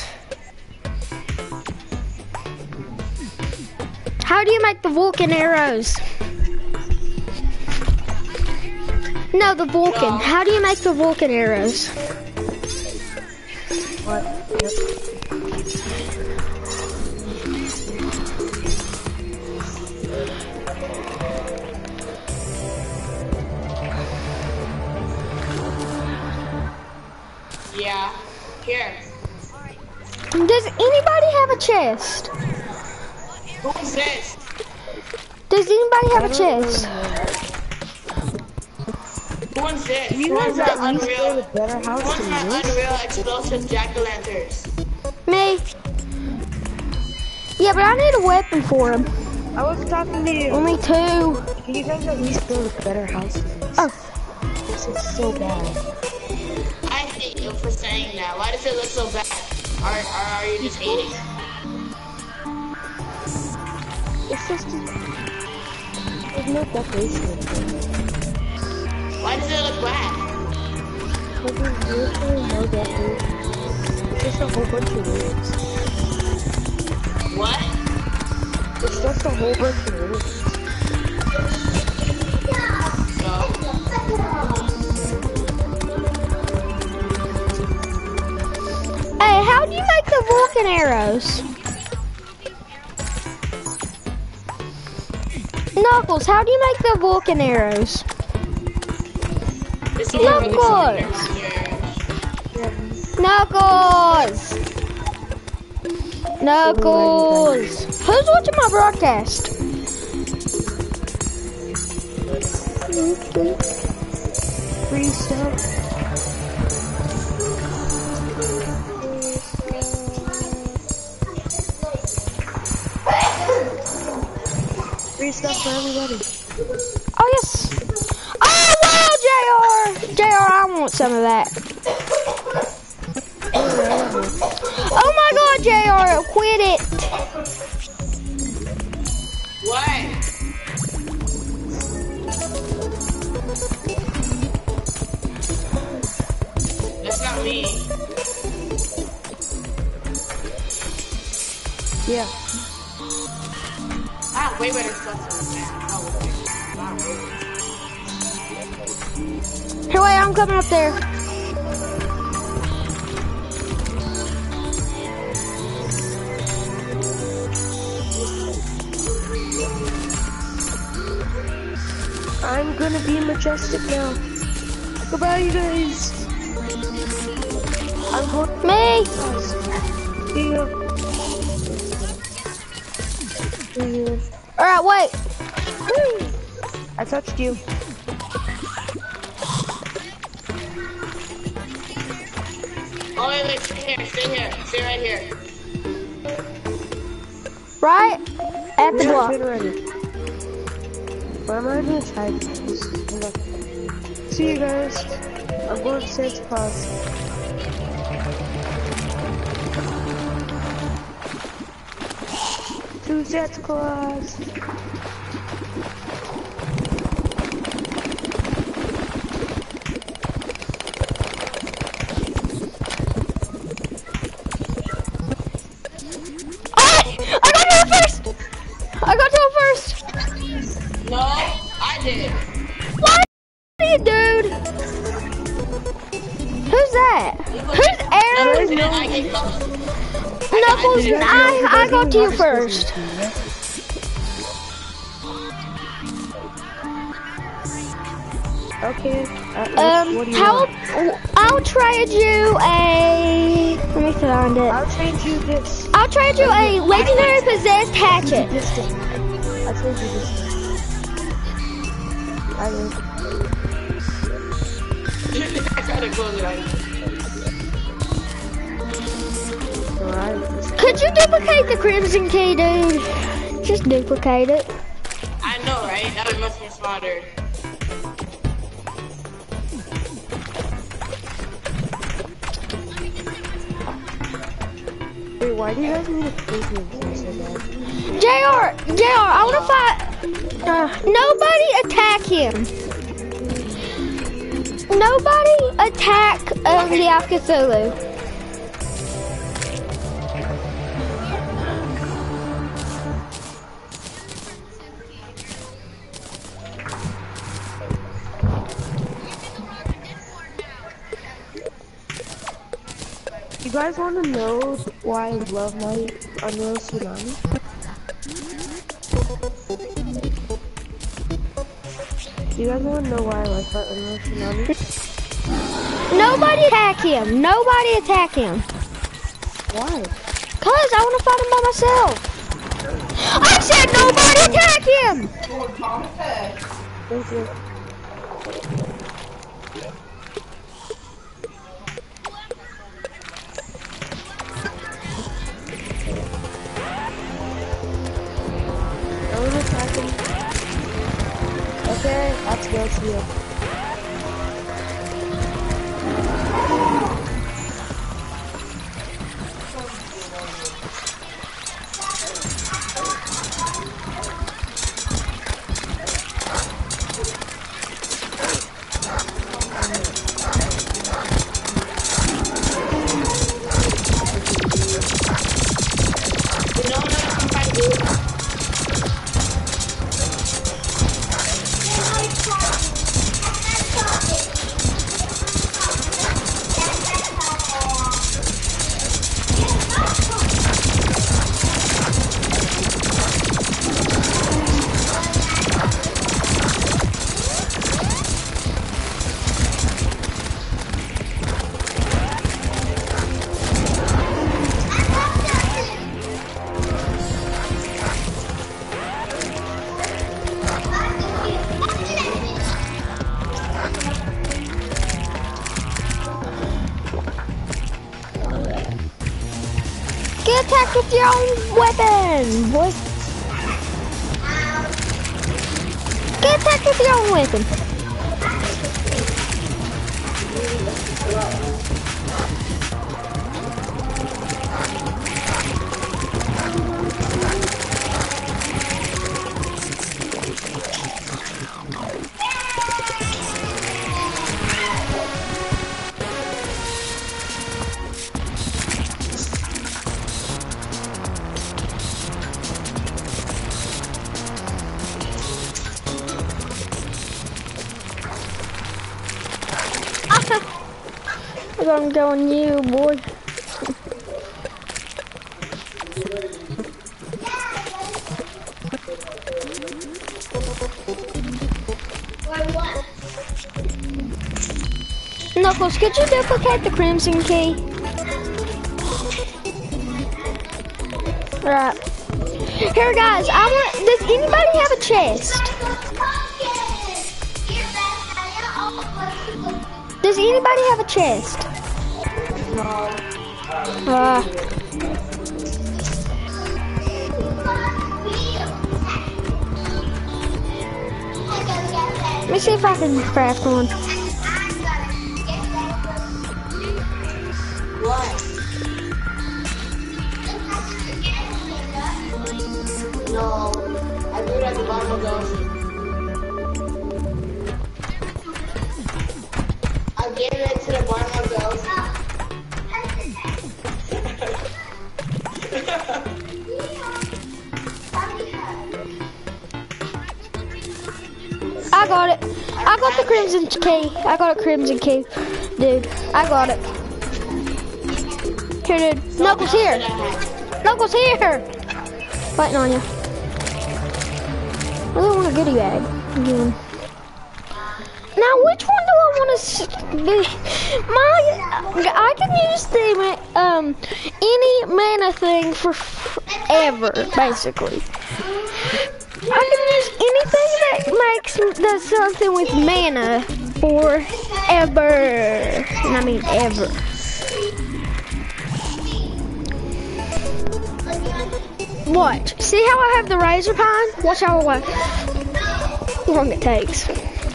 How do you make the Vulcan arrows? No, the Vulcan. No. How do you make the Vulcan arrows? What? Yeah. Here. Does anybody have a chest? Who's this? Does anybody have a chest? Who wants this? You Who wants guys that at least Unreal? build a better Who house wants than that this? Unreal explosive jack-o'-lanterns? Me. Yeah, but I need a weapon for him. I was talking to you. Only two. Can you guys at least build a better house than this? Oh, This is so bad. I hate you for saying that. Why does it look so bad? Or, or are you just hating? It's just, there's no decoration. Why does it look bad? But there's literally no decoration. It's just a whole bunch of rooms. What? It's just a whole bunch of rooms. hey, how do you make the Vulcan arrows? Knuckles, how do you make the Vulcan arrows? This Knuckles! Knuckles! Knuckles! Who's watching my broadcast? Free stuff. Free stuff for everybody. Oh, yes. Oh, wow, J R! J R, I want some of that. Oh, my God, J R, quit it. What? That's not me. Yeah. I have way better stuff than that. Oh, not really. Here, wait, I'm coming up there. I'm gonna be in the Majestic now. Goodbye, you guys. I'm going. Me. See you. See you. All right, wait. Woo. I touched you. Oh, wait, wait, stay here, stay here, stay right here. Right at the Yeah, block. get ready. But I'm already gonna try this. See you guys. I'm going to Santa Claus. To Santa Claus. I got to it first. I got to it first. No, I did. What, you dude? Who's that? Who's Aaron? I get close. Knuckles, I I got to you first. Okay. Uh, Um, what do you how? want? I'll trade you a. Let me find it. I'll trade you this. I'll trade you a legendary possessed hatchet. This thing. I'll trade you this thing. I will. I gotta close it out. Alright. Could you duplicate the crimson key, dude? Just duplicate it. I know, right? That would much more smarter. Wait, why do you guys need a prison so bad? J R, J R, I want to fight. Uh, nobody attack him. Nobody attack um, the Alcazulu. You guys want to know why I love my Unreal Tsunami? You guys want to know why I like my Unreal Tsunami? Nobody attack him. Nobody attack him. Why? Cause I want to fight him by myself. I said nobody attack him. Thank you. No one attacking. Okay, let's go see you. You know, no, I'm fighting you. Get attacked with your own weapon. What? Get attacked with your own weapon. I'm going you, boy. Knuckles, could you duplicate the crimson key? Right. Here, guys, I want. Does anybody have a chest? Does anybody have a chest? Uh, let me see if I can craft one. What? No, I do it at the bottom of the ocean. I gave it to the bottom of the ocean. I got it. I got the crimson key. I got a crimson key. Dude, I got it. Here, dude. Knuckles here. Knuckles here. Waiting on you. I really want a goodie bag. Again. Now, which one do I want to be? My, I can use the um any mana thing for forever, basically. I can use anything that makes does something with mana forever, and I mean ever. Watch. See how I have the razor pine? Watch how long it takes.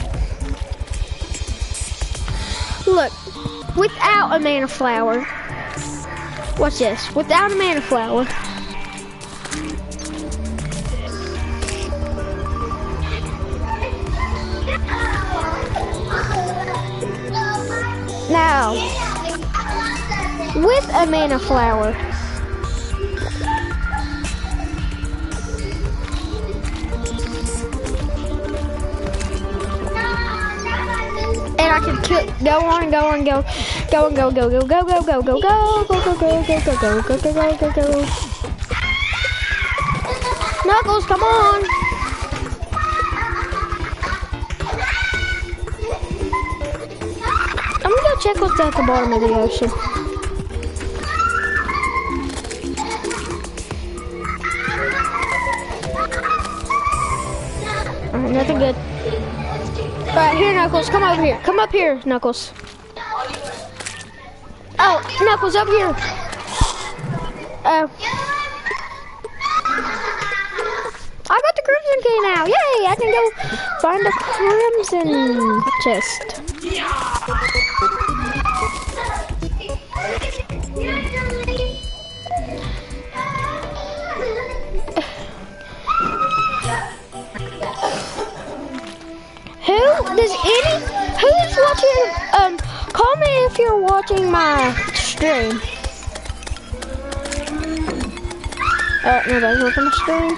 Look, without a mana flower. Watch this. Without a mana flower. Now, with a mana flower. And I can kill, go on and go on and go, go and go, go, go, go, go, go, go, go, go, go, go, go, go, go, go, go, go, go. Knuckles, come on. I'm gonna go check what's at the bottom of the ocean. Alright, nothing good. Alright, here, Knuckles, come over here. Come up here, Knuckles. Oh, Knuckles, up here. Oh. I got the crimson key now. Yay, I can go find a crimson chest. Who does any who's watching um comment if you're watching my stream. Uh nobody's watching my stream.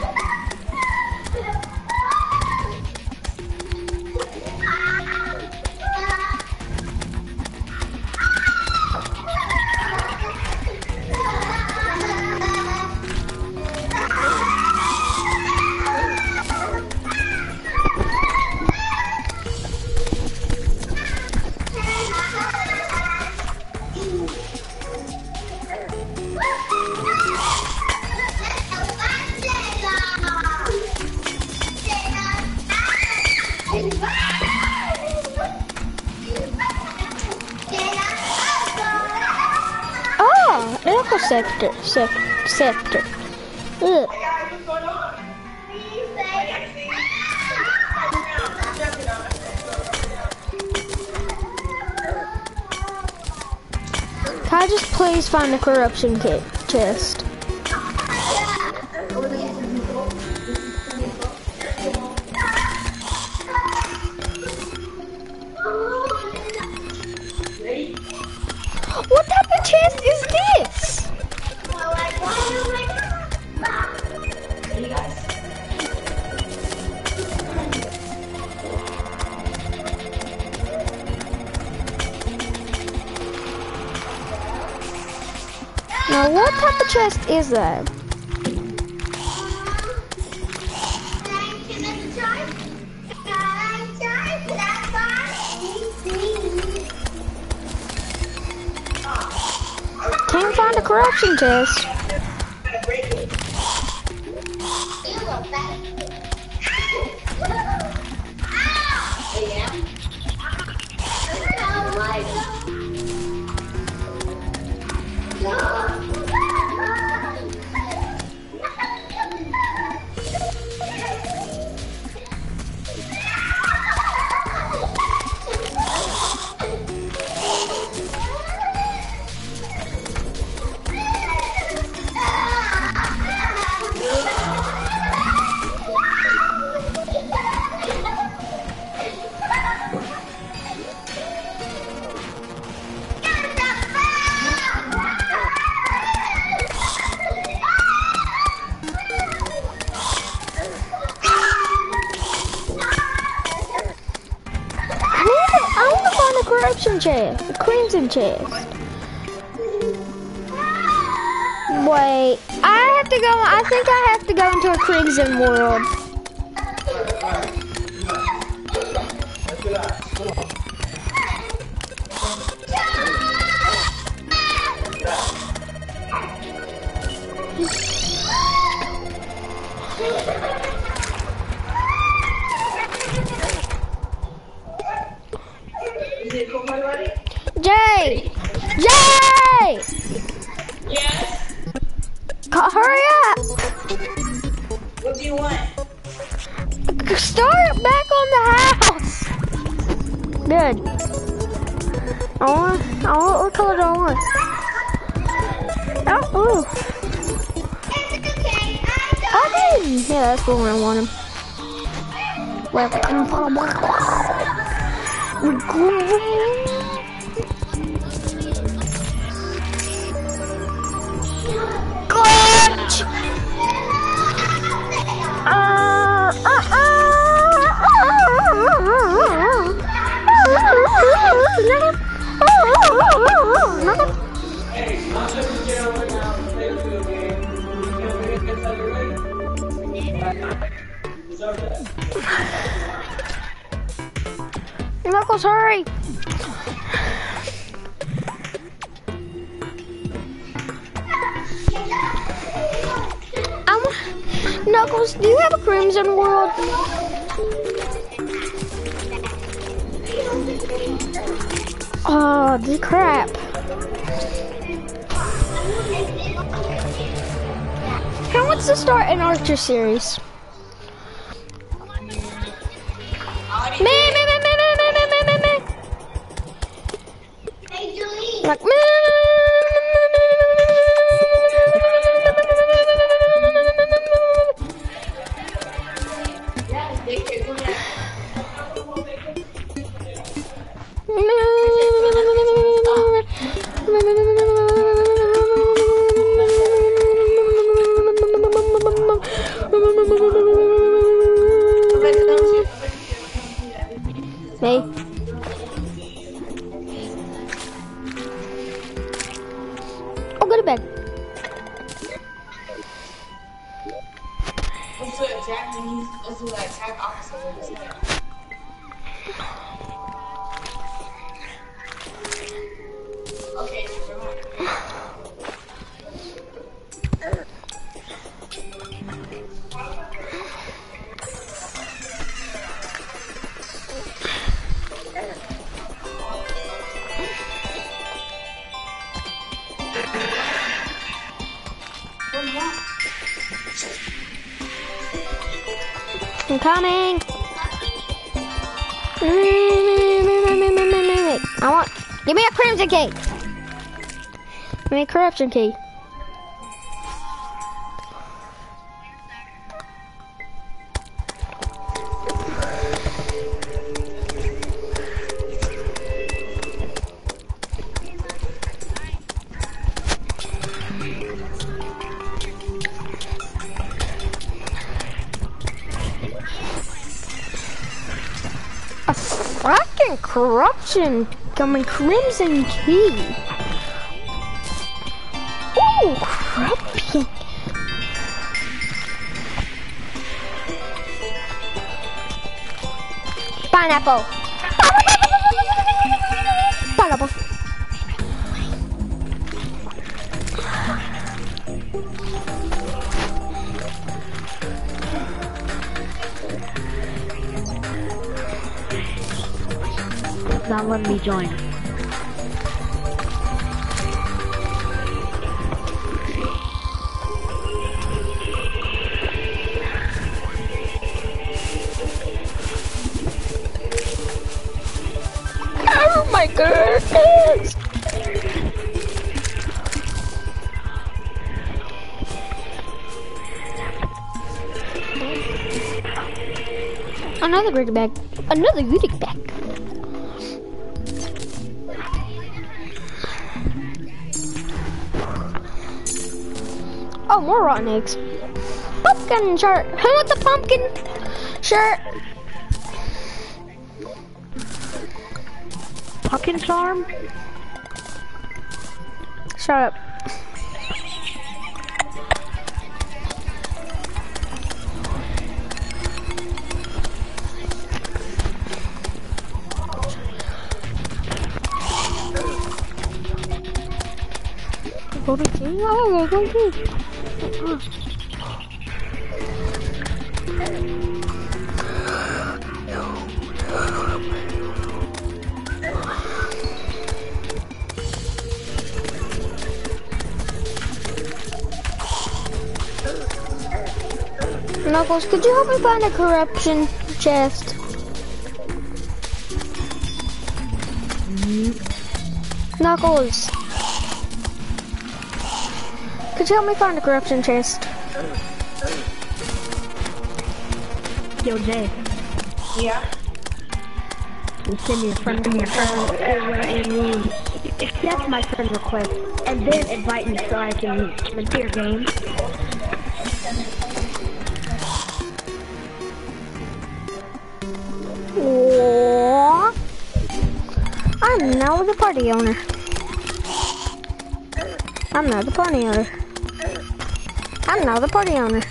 Sector, sec, sector. Ugh. Can I just please find the corruption kit chest? What type of chest is this? Now, what type of chest is that? can't even find a corruption test. Corruption chest, the crimson chest. Wait, I have to go. I think I have to go into a crimson world. Jay! Jay! Yes? Ca- Hurry up! What do you want? Start back on the house! Good. I want, I want, what color do I want? Oh, ooh. Okay. Yeah, that's the one I want him. Glitch! Uh, uh, uh, Knuckles, hurry! I'm, Knuckles, do you have a Crimson World? Oh, the crap. Who wants to start an Archer series? Me, me, me, me, me, me, me, me, me. Like, me. Me. Oh, go to bed. Let's do attack when he's, let's do that attack opposite when he's there. Okay, never mind. I'm coming. I want. Give me a crimson key. Give me a corruption key. A fucking corruption coming crimson key. Ooh, corruption. Pineapple. Pineapple. not letting me join. Oh my goodness! Another goodie bag. Another goodie bag. Oh, more rotten eggs. Pumpkin shirt. Who wants a pumpkin shirt? Pumpkin charm? Shut up. Go to team? Oh, go to team. Knuckles, could you help me find a corruption chest? Knuckles, could you help me find a corruption chest? Yo, Jay. Yeah. You send me a friend from your friend over and accept my friend request and then invite me so I can come into your game. Aww. I'm now the party owner. I'm now the party owner. I'm now the party owner.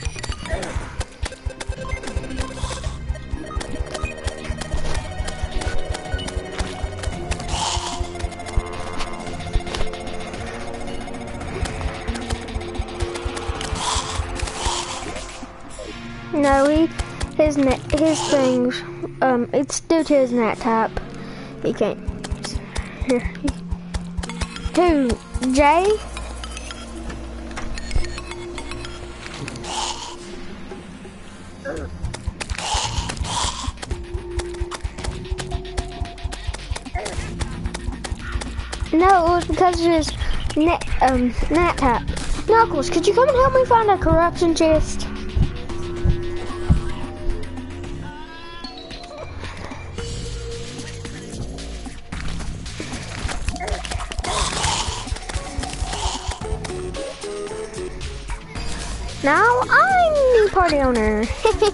No, he, his net, his things, um, it's due to his net tap. He can't. Here. Who? Jay? No, it was because of his net, um, net tap. Knuckles, could you come and help me find a corruption chest? Now I'm the party owner.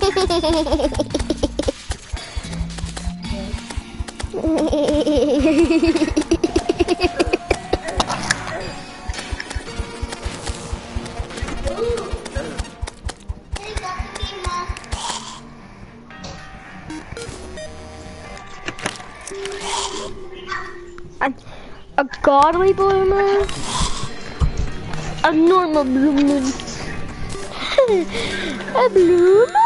a, a godly blue moon? A normal blue moon. A blue moon.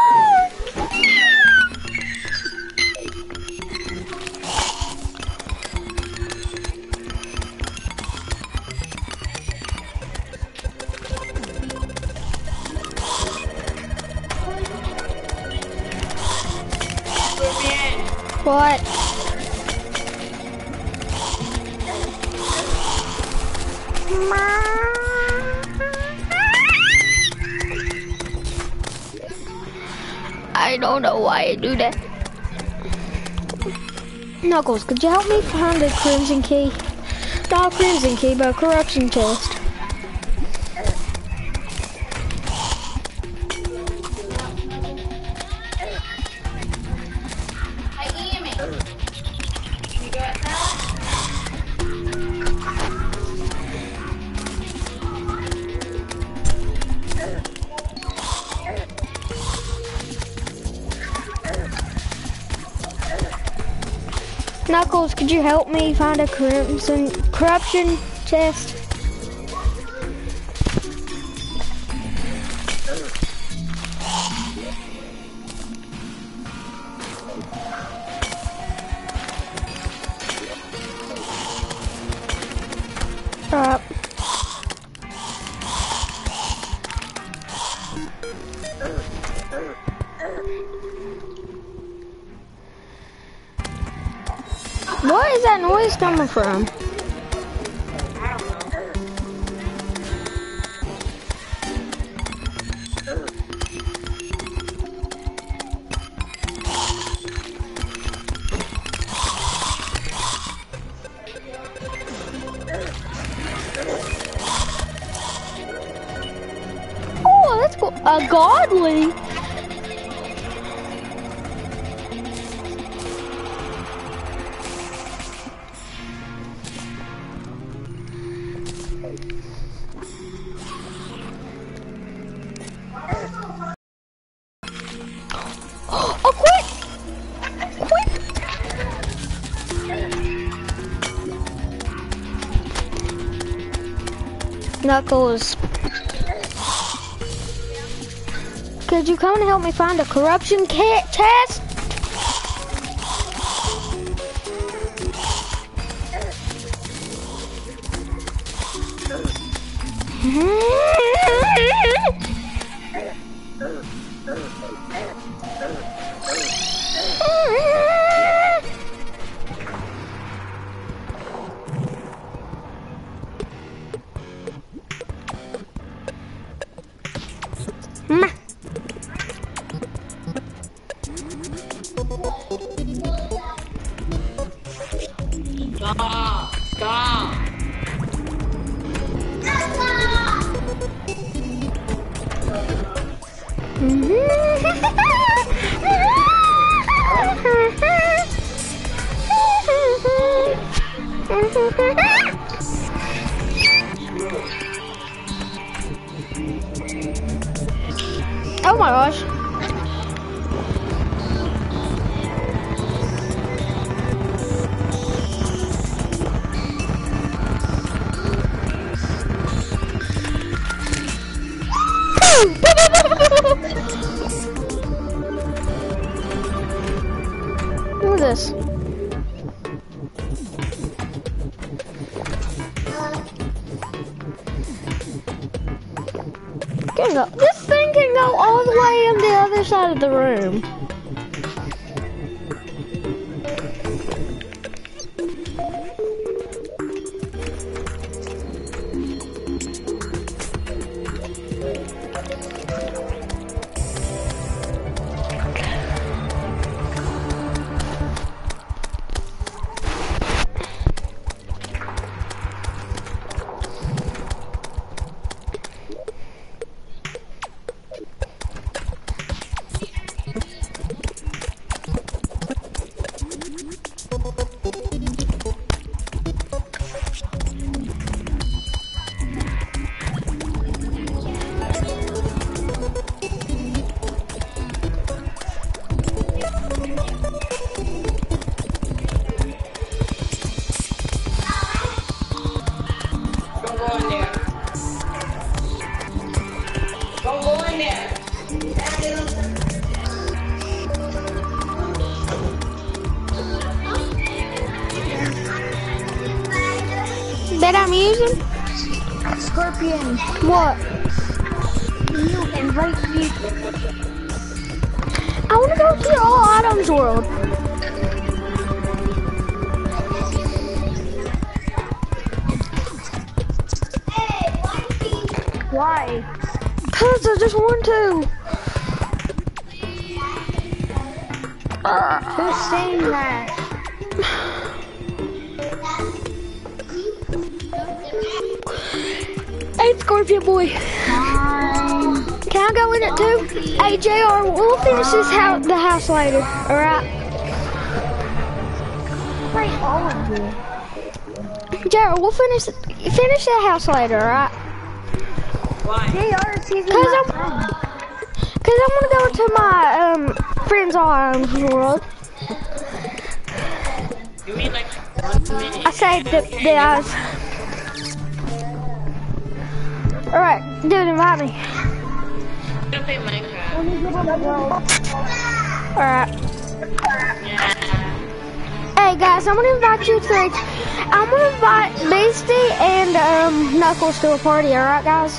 What? I don't know why I do that. Knuckles, could you help me find a crimson key? Not a crimson key, but a corruption chest. Knuckles, could you help me find a crimson corruption chest? Alright. Where is that noise coming from? Oh, that's cool. A godly. Oh, quick! Quick! Knuckles. Could you come and help me find a corruption ca chest? Stop! Stop! Oh my gosh. Look at this. Can go. This thing can go all the way on the other side of the room. That I'm using? Scorpion, What? you invite people. I want to go to All Items World. Why? Cause I just want to. Who's saying that? Hey, Scorpion Boy. Um, Can I go in it too? Hey, J R, we'll finish this house, the house later, alright? like all of you. J R, we'll finish finish that house later, alright? They are season Cause I'm, cause I'm gonna go to my um friend's All Items World. You mean like one minute? I saved the the eyes. Alright, dude, invite me. I'm gonna play Minecraft. Alright. Yeah. Hey, Okay, guys, I'm gonna invite you to. I'm gonna invite Beastie and um, Knuckles to a party. All right, guys.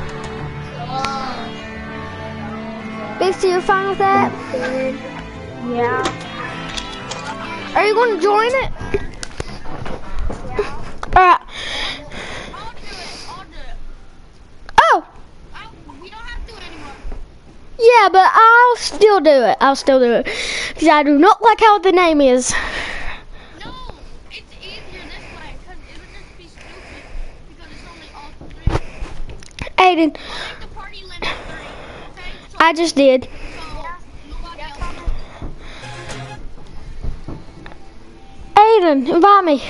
Beastie, you're fine with that? Yeah. Are you gonna join it? All right. Oh. Yeah, but I'll still do it. I'll still do it. Because I do not like how the name is. No, it's easier this way, because it would just be stupid, because it's only all three. Aiden, Make the party limit three, okay? So, I just did. so nobody else. Aiden, invite me.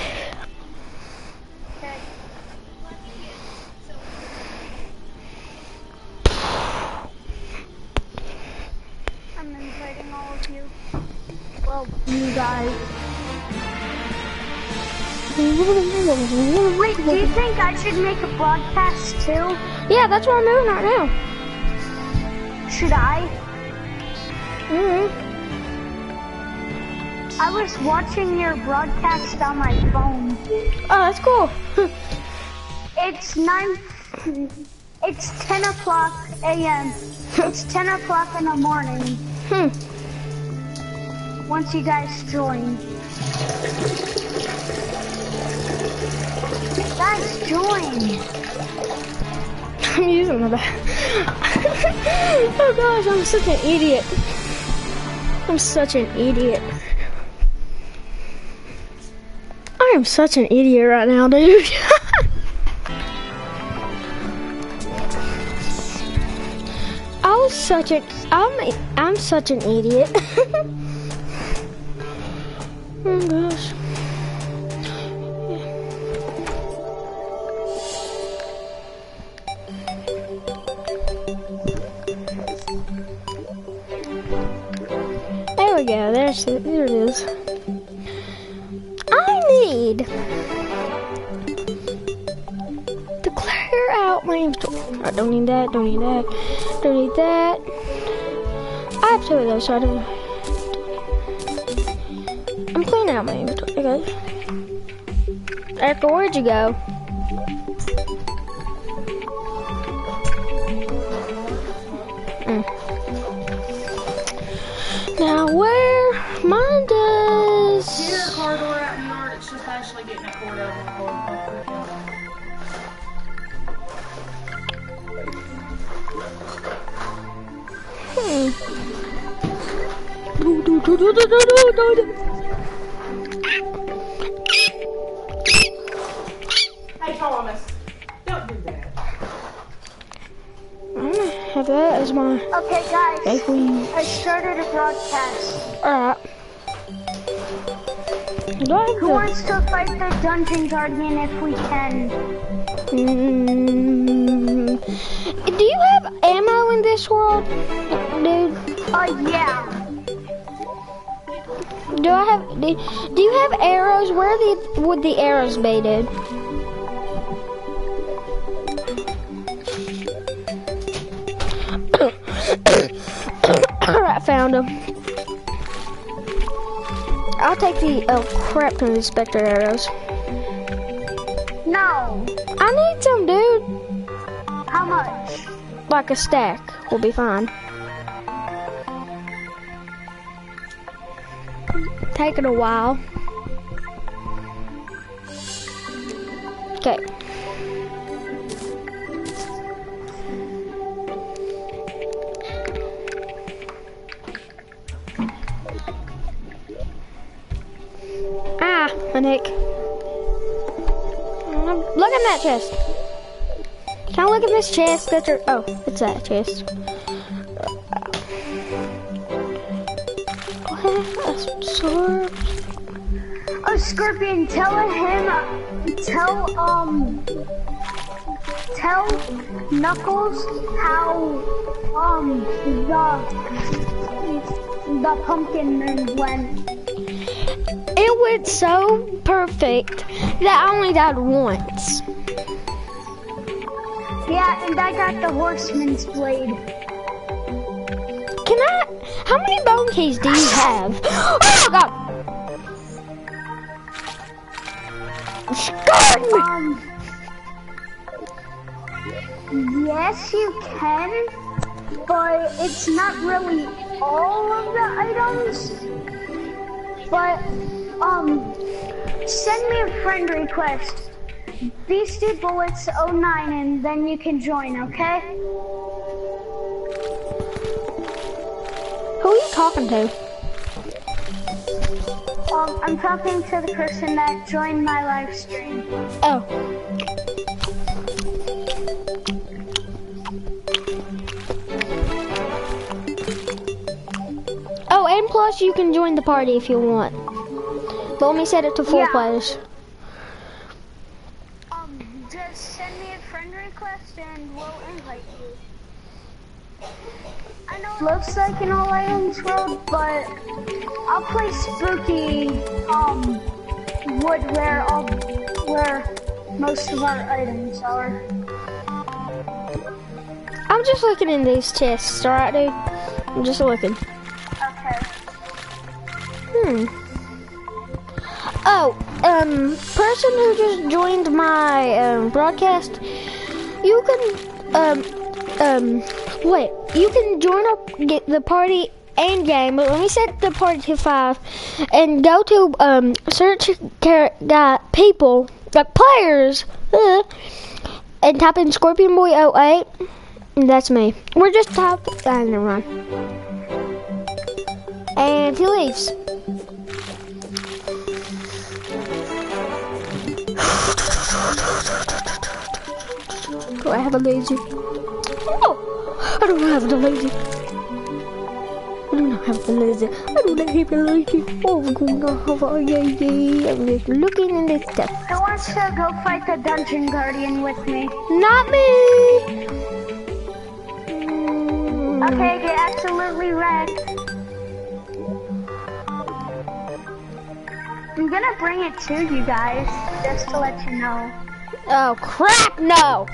I'm inviting all of you. Well, you guys. Wait, do you think I should make a broadcast too? Yeah, that's what I'm doing right now. Should I? Mm-hmm. I was watching your broadcast on my phone. Oh, that's cool. It's nine. It's ten o'clock a m It's ten o'clock in the morning. Hmm. Once you guys join. Guys, join. I'm using my back. Oh gosh, I'm such an idiot. I'm such an idiot. I am such an idiot right now, dude. I was such a, I'm, a, I'm such an idiot. Oh gosh. There we go, there's, there it is. I need to clear out my inventory. I don't need that, don't need that, don't need that. I have two of those, so I don't. I'm cleaning out my inventory, okay. Erica, where'd you go? Mm. Now where mine does? See that car door out in the yard? It's just actually getting that cord out of the car. Hmm. Do, do, do, do, do, do, do, do. Hey, Thomas, don't do that. I'm gonna have that as my Okay, guys. bakery. I started a broadcast. Alright. Do I have Who the... wants to fight the Dungeon Guardian if we can? Mm, do you have ammo in this world, dude? Uh, yeah. Do I have? Do, do you have arrows? Where the would the arrows be, dude? Alright, found them. I'll take the oh crap from the Spectre arrows. No. I need some, dude. How much? Like a stack will be fine. Taking a while. Okay. Ah, my neck. Look at that chest. Can I look at this chest? That's your, oh, it's that chest. Sword. Oh, Scorpion, tell him, tell, um, tell Knuckles how, um, the, the pumpkin moon went. It went so perfect that I only died once. Yeah, and I got the horseman's blade. Can I? How many bone keys do you have? Oh my god! Scarred me! Um, yes, you can, but it's not really all of the items. But, um, send me a friend request. Beastie Bullets oh nine, and then you can join, okay? Who are you talking to? Um, I'm talking to the person that joined my live stream. Oh. Oh, and plus you can join the party if you want. But let me set it to four Yeah. players. Um, just send me a friend request and we'll invite you. I know it looks like an all items world, but I'll play spooky um wood where all where most of our items are. I'm just looking in these chests, alright, dude? I'm just looking. Okay. Hmm. Oh, um, person who just joined my um, broadcast, you can, um, um, wait, you can join up, get the party and game, but let me set the party to five, and go to, um, search got people, like players, uh, and type in Scorpion Boy oh eight, and that's me. We're just type, ah, never mind. And he leaves. Do I have a laser? No! I don't have the laser. I do not have the laser. I do not have the laser. Oh, we're gonna have a laser. I'm just looking in this stuff. Who wants to go fight the Dungeon Guardian with me? Not me! Mm. Okay, get absolutely wrecked. I'm gonna bring it to you guys, just to let you know. Oh, crap, no!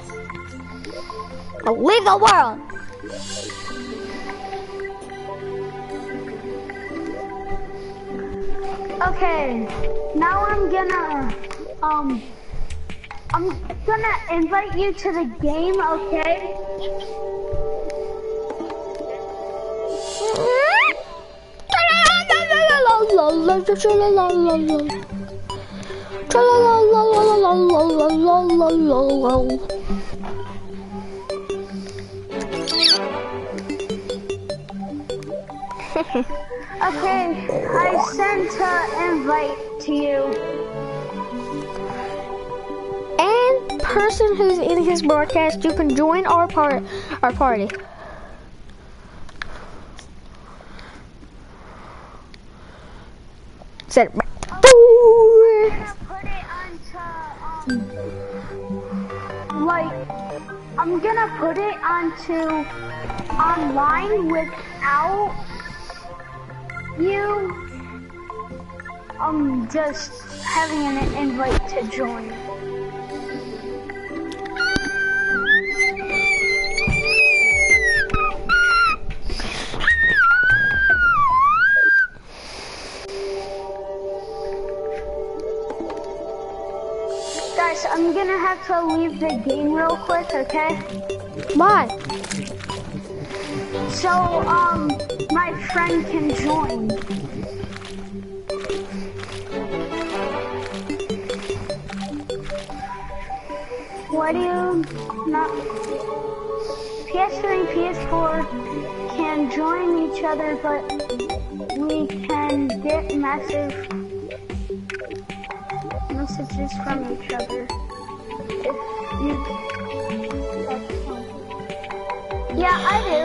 I'll leave the world! Okay, now I'm gonna, um, I'm gonna invite you to the game, okay? Okay, I sent an invite to you. And person who's in his broadcast, you can join our part, our party. Set it back. I'm Boo! gonna put it onto, um, like, I'm gonna put it onto online without you, um, just having an invite to join. Guys, I'm gonna have to leave the game real quick, okay? Why? So, um, my friend can join. Why do you not? P S three and P S four can join each other, but we can get massive messages from each other. If you, yeah, I do.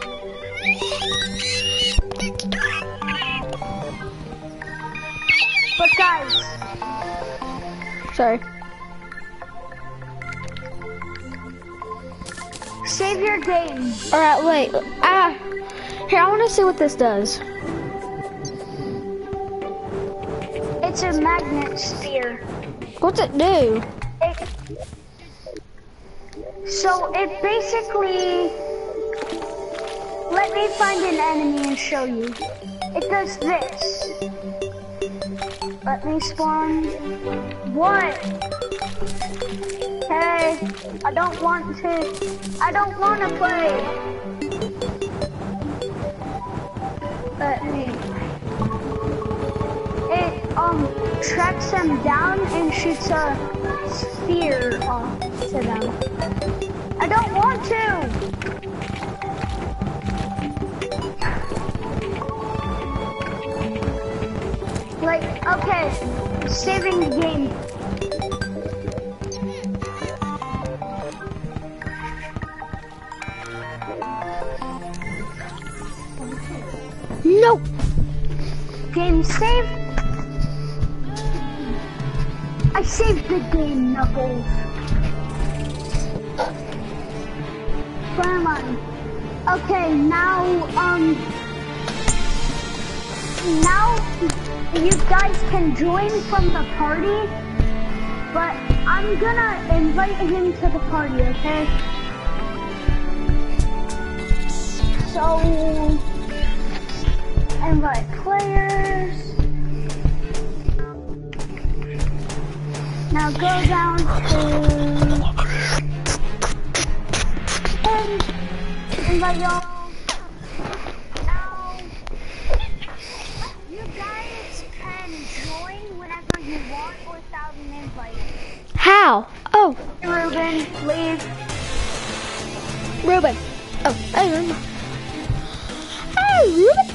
But guys, Sorry. save your game. All right, wait. Ah, here, I want to see what this does. It's a magnet sphere. What's it do? It, so it basically, let me find an enemy and show you. It does this. Let me spawn. What? Hey, I don't want to. I don't want to play. Let me. It um tracks them down and shoots a sphere off to them. I don't want to. Like, okay, saving the game. Nope. Game save. I saved the game, Knuckles. Where am I? Okay, now, um, now you guys can join from the party, but I'm gonna invite him to the party, okay? So, invite players. Now go down to and invite y'all. Now, you guys can join whenever you want without an invite. How? Oh, Ruben, leave. Ruben. Oh, hey, Ruben. Hey, Ruben.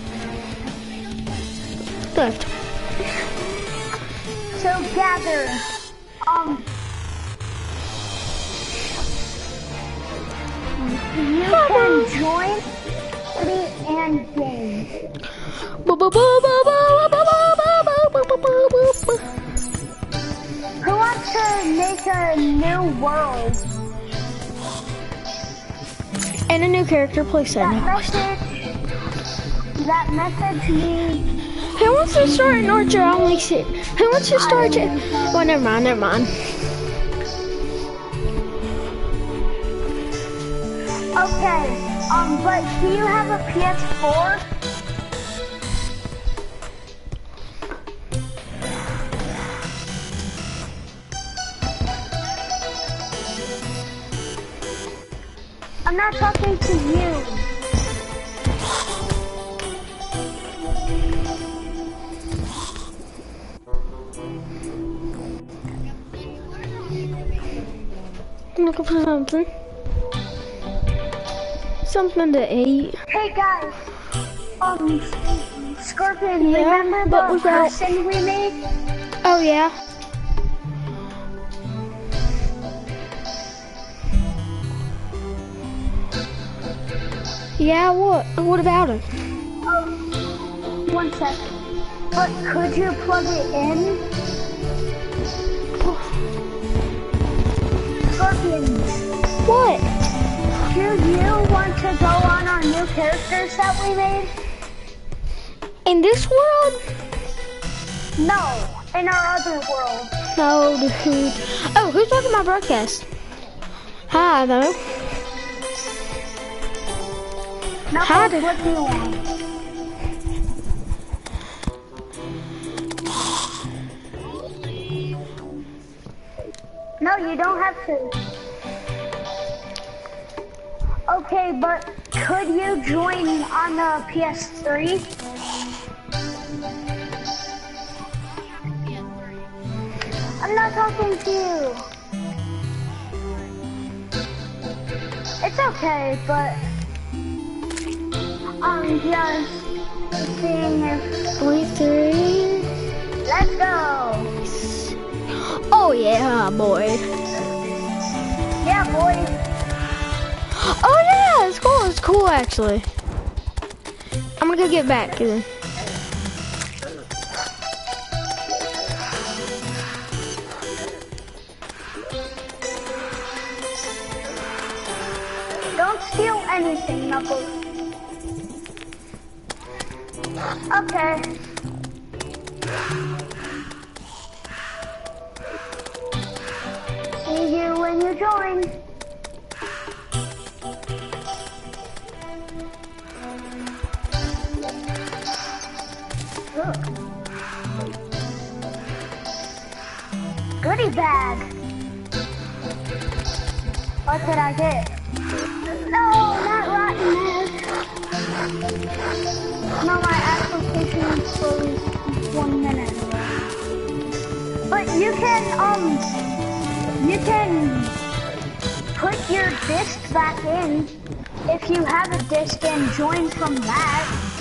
Left. So gather. Um. You can join party and game. Who wants to make a new world? And a new character, please say That no. message. That message me. Who wants to start an orchard? I'll make it. Who wants to start it? Well, never mind, never mind. Okay. Um, but do you have a P S four? I'm not talking to you. I'm looking for something. Something to eat. Hey guys. Um, Scorpion, Yeah, remember but the without- person we made? Oh, yeah. Yeah, what? What about it? Um, one second. But could you plug it in? Scorpion, What? do you want to go on our new characters that we made? In this world? No, in our other world. No, dude. Oh, who's watching my broadcast? Hi, though. How Knuckles, did- what do you want? No, you don't have to. Okay, but could you join on the P S three? I'm not talking to you. It's okay, but I'm just seeing if twenty-three. let's go. Oh, yeah, boy. Yeah, boy. Oh, yeah, it's cool. It's cool, actually. I'm gonna go get back then. Don't steal anything, Knuckles. Okay. See you when you join. Look. bag. What did I get? No, not rotten egg. No, my application is closed one minute. But you can, um, you can put your disc back in if you have a disc and join from that.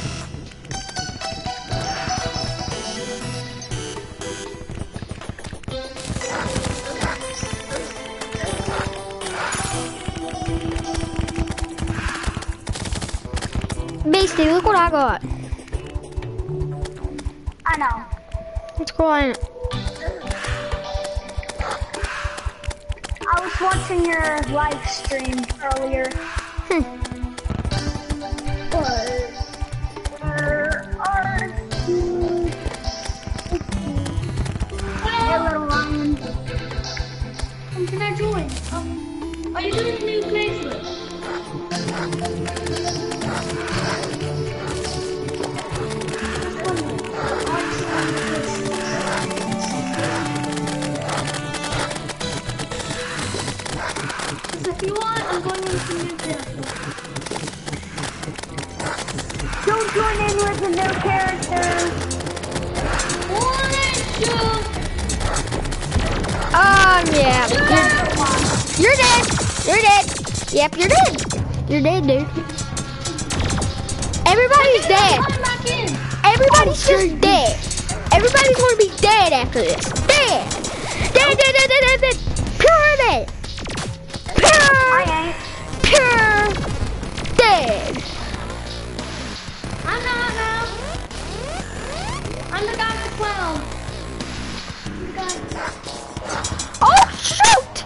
Beastie, look what I got. I know. Let's go on. I was watching your live stream earlier. Hmm. But where are you? Hey, little lion. Um, can I join? Um, are you doing a new playthrough? If you want, I'm going with some new characters. Don't join in with the new characters. One and two. Um, yeah. You're, you're dead. You're dead. Yep, you're dead. You're dead, dude. Everybody's dead. Come back in. Everybody's just dead. Everybody's gonna be dead after this. Dead. Dead, dead, dead, dead, dead, dead. Pure dead. Pure, I ain't. pure dead. I'm not now. I'm the guy with the clown. I'm the guy. Oh, shoot!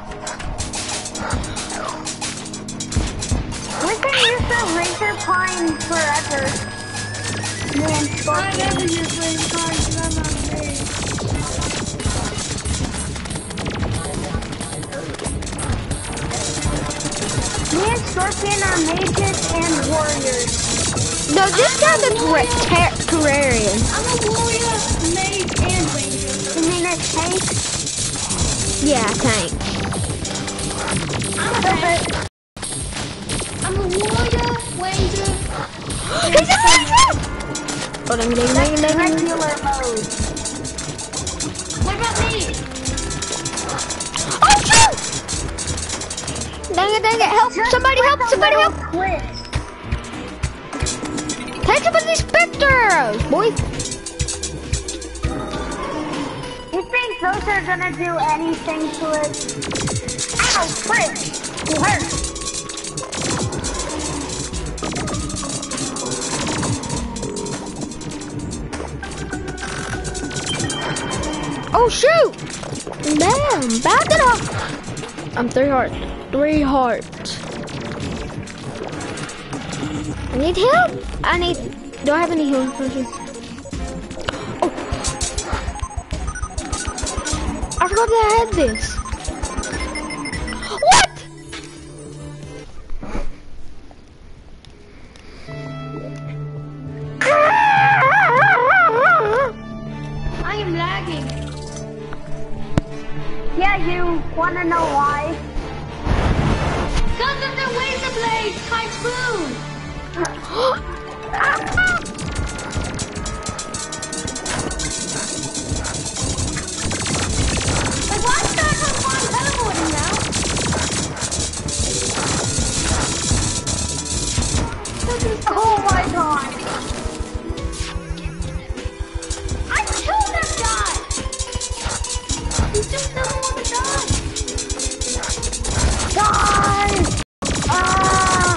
We can use the Razor Pine forever. Me and I Scorpion. never use playing cards because I'm not big. Me and Scorpion are mages and warriors. No, this guy's a ter ter terrarian. I'm a warrior, mage, and ranger. You mean a tank? Yeah, tank. I'm a tank. I'm a warrior, ranger. He's a ranger! Hold on, ding, ding, ding, ding. Regular mode. What about me? Oh, shoot! Dang it, dang it, help! Just Somebody with help! a Somebody little help! twist. Take some of these specters, boy! You think those are gonna do anything to it? Ow, frick! You hurt. Oh, shoot! Damn, back it up! I'm three hearts. Three hearts. I need help. I need. Do I have any healing potions? Oh. I forgot that I had this. What? I am lagging. Yeah, you wanna know why? Because of the Razor Blade Typhoon. Like, why should I have fun teleporting now? Oh my god! I killed that guy. He just doesn't want to die. Guys! Ah!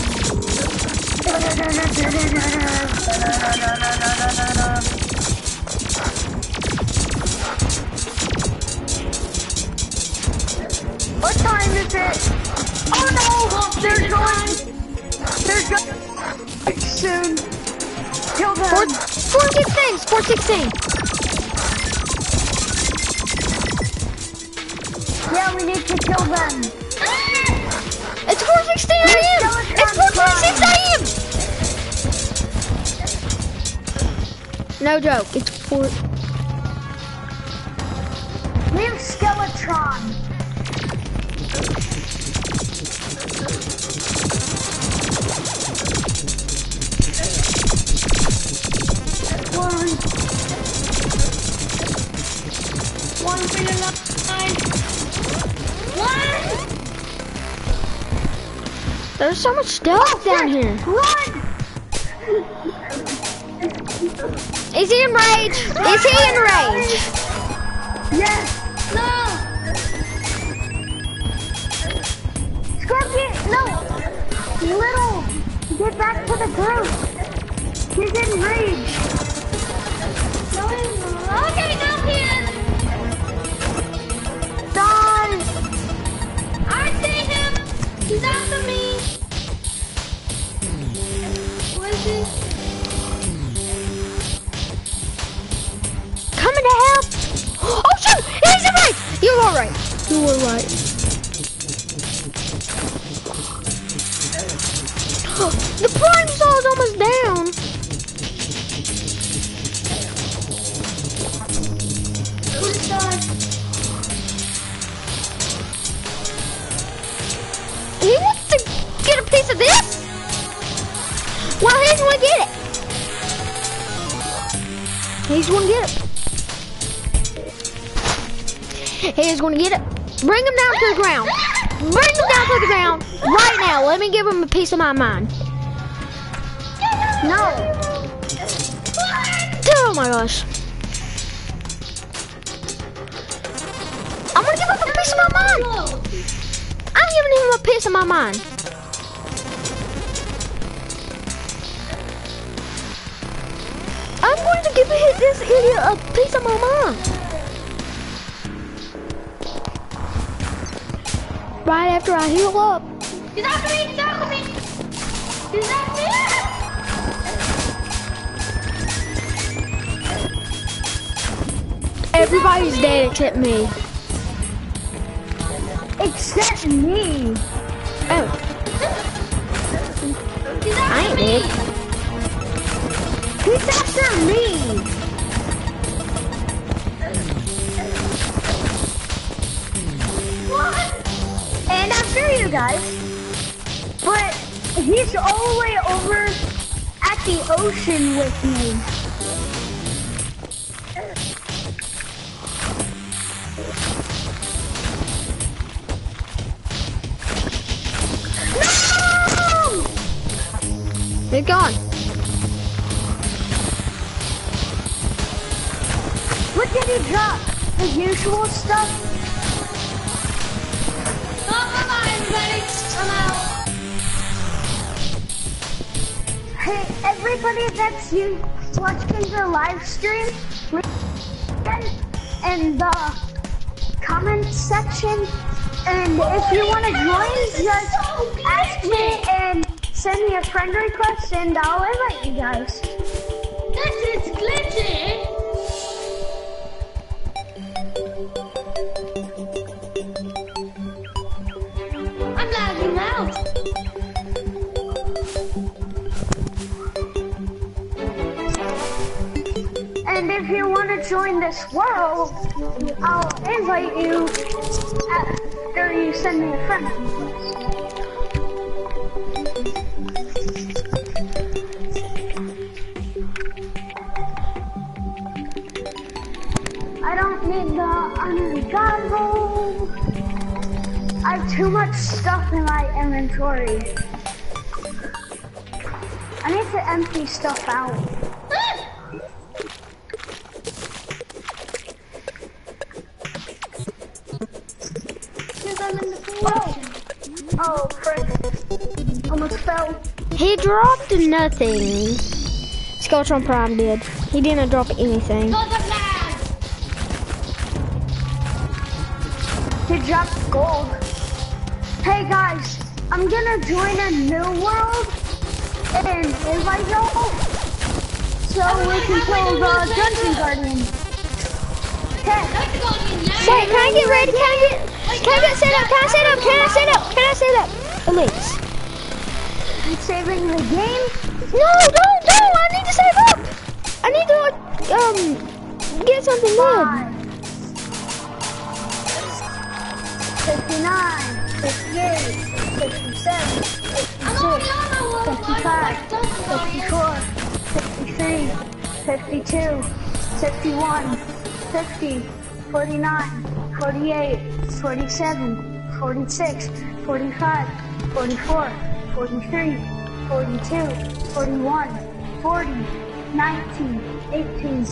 What time is it? Oh no! They're going! They're going soon! Kill them! Four, four sixteen. Four sixteen. Yeah, we need to kill them! It's four sixteen A M. It's four twenty-six A M. No joke. It's four. Me have Skeletron. One. One for your line. One. There's so much stuff down here. Run! Is he enraged? Is he enraged? Yes! No. Scorpion, no! Little, get back to the group. He's enraged. No, he's not. Okay, go here. Die! I see him. He's after me. Where is he? Coming to help. Oh shoot! He's enraged! You were right. You were right. The prime saw is almost down. Who's died? He wants to get a piece of this? Well, he's gonna get it. He's gonna get it. He's gonna get it. Bring him down to the ground. Bring him down to the ground right now. Let me give him a piece of my mind. No! Oh my gosh. I'm gonna give him a piece of my mind. I'm giving him a piece of my mind. I'm going to give this idiot a piece of my mind. Right after I heal up. He's after me. He's after me. He's after me. Everybody's dead except me. Except me. Oh, He's I after ain't me. dead. He's after me. What? And after you guys. But he's all the way over at the ocean with me. No! They're gone. What did he drop? The usual stuff? Oh, bye-bye, everybody. I'm out. Hey, everybody that's you watching the live stream, leave in the comment section. And if you want to join, just ask me and send me a friend request, and I'll invite you guys. This is glitchy. I'm lagging out. And if you want to join this world, I'll invite you after you send me a friend request. I don't need the iron goggles. I have too much stuff in my inventory. I need to empty stuff out. Because I'm in the pool. Oh, frick. Almost fell. He dropped nothing. Skeletron Prime did. He didn't drop anything. Go the flag. He dropped gold. Hey guys, I'm gonna join a new world and invite y'all so we can kill the Dungeon Guardian. Okay. Wait, can I get ready? Can I get, can I get set up? Can I set up? Can I set up? Can I set up? Elise. You saving the game? No, don't, don't. I need to save up. I need to, like, um, get something good. Five, fifty-nine, fifty-eight, fifty-seven, fifty-six, fifty-five, fifty-four, fifty-three, fifty-two, fifty-one, fifty, forty-nine, forty-eight, forty-seven, forty-six, forty-five, forty-four, forty-three, forty-two, forty-one, forty, nineteen, eighteen.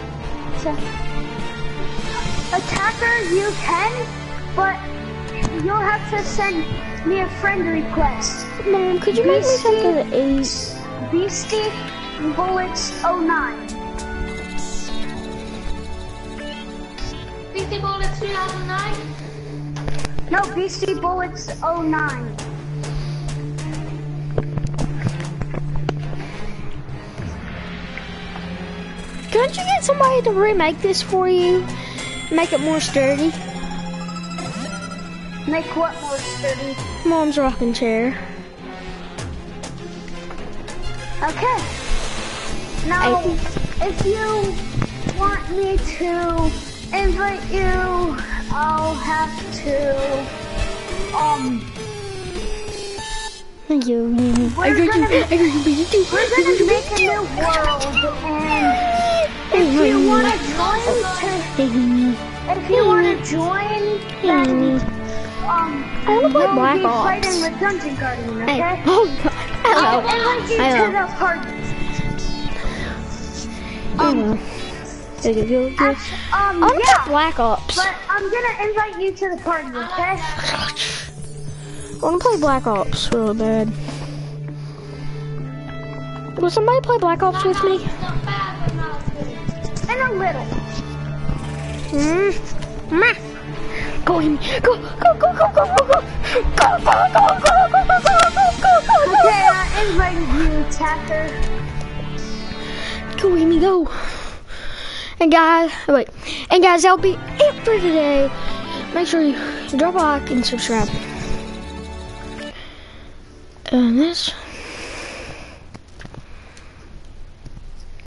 Attacker, you can, but you'll have to send me a friend request. Mom, could you make me something that is Beastie Bullets oh nine. Beastie Bullets two thousand nine? No, Beastie Bullets oh nine. Can't you get somebody to remake this for you? Make it more sturdy? Make what more sturdy? Mom's rocking chair. Okay. Now, if you want me to invite you, I'll have to, um, Thank you. we're gonna, we're gonna make a new world, and if you want to join, if you want to join, then, um, I wanna play we'll Black be Ops. fighting with Dungeon Guardian, okay? Hey. Oh, God. I'll Hello. invite you Hello. to the party. Um, Go, go, go, go. Um, I wanna yeah, play Black Ops. but I'm gonna invite you to the party, okay? I wanna play Black Ops really bad. Will somebody play Black Ops with me? Not bad, but not good. In a little. Hmm. Meh. Go in. Go, go, go, go, go, go, go. Go, go, go, go, go, go, go, go, go, go. Okay, I invited you, Tacker. Go, Amy, go. And guys, wait. And guys, that'll be it for today. Make sure you drop a like and subscribe. And this.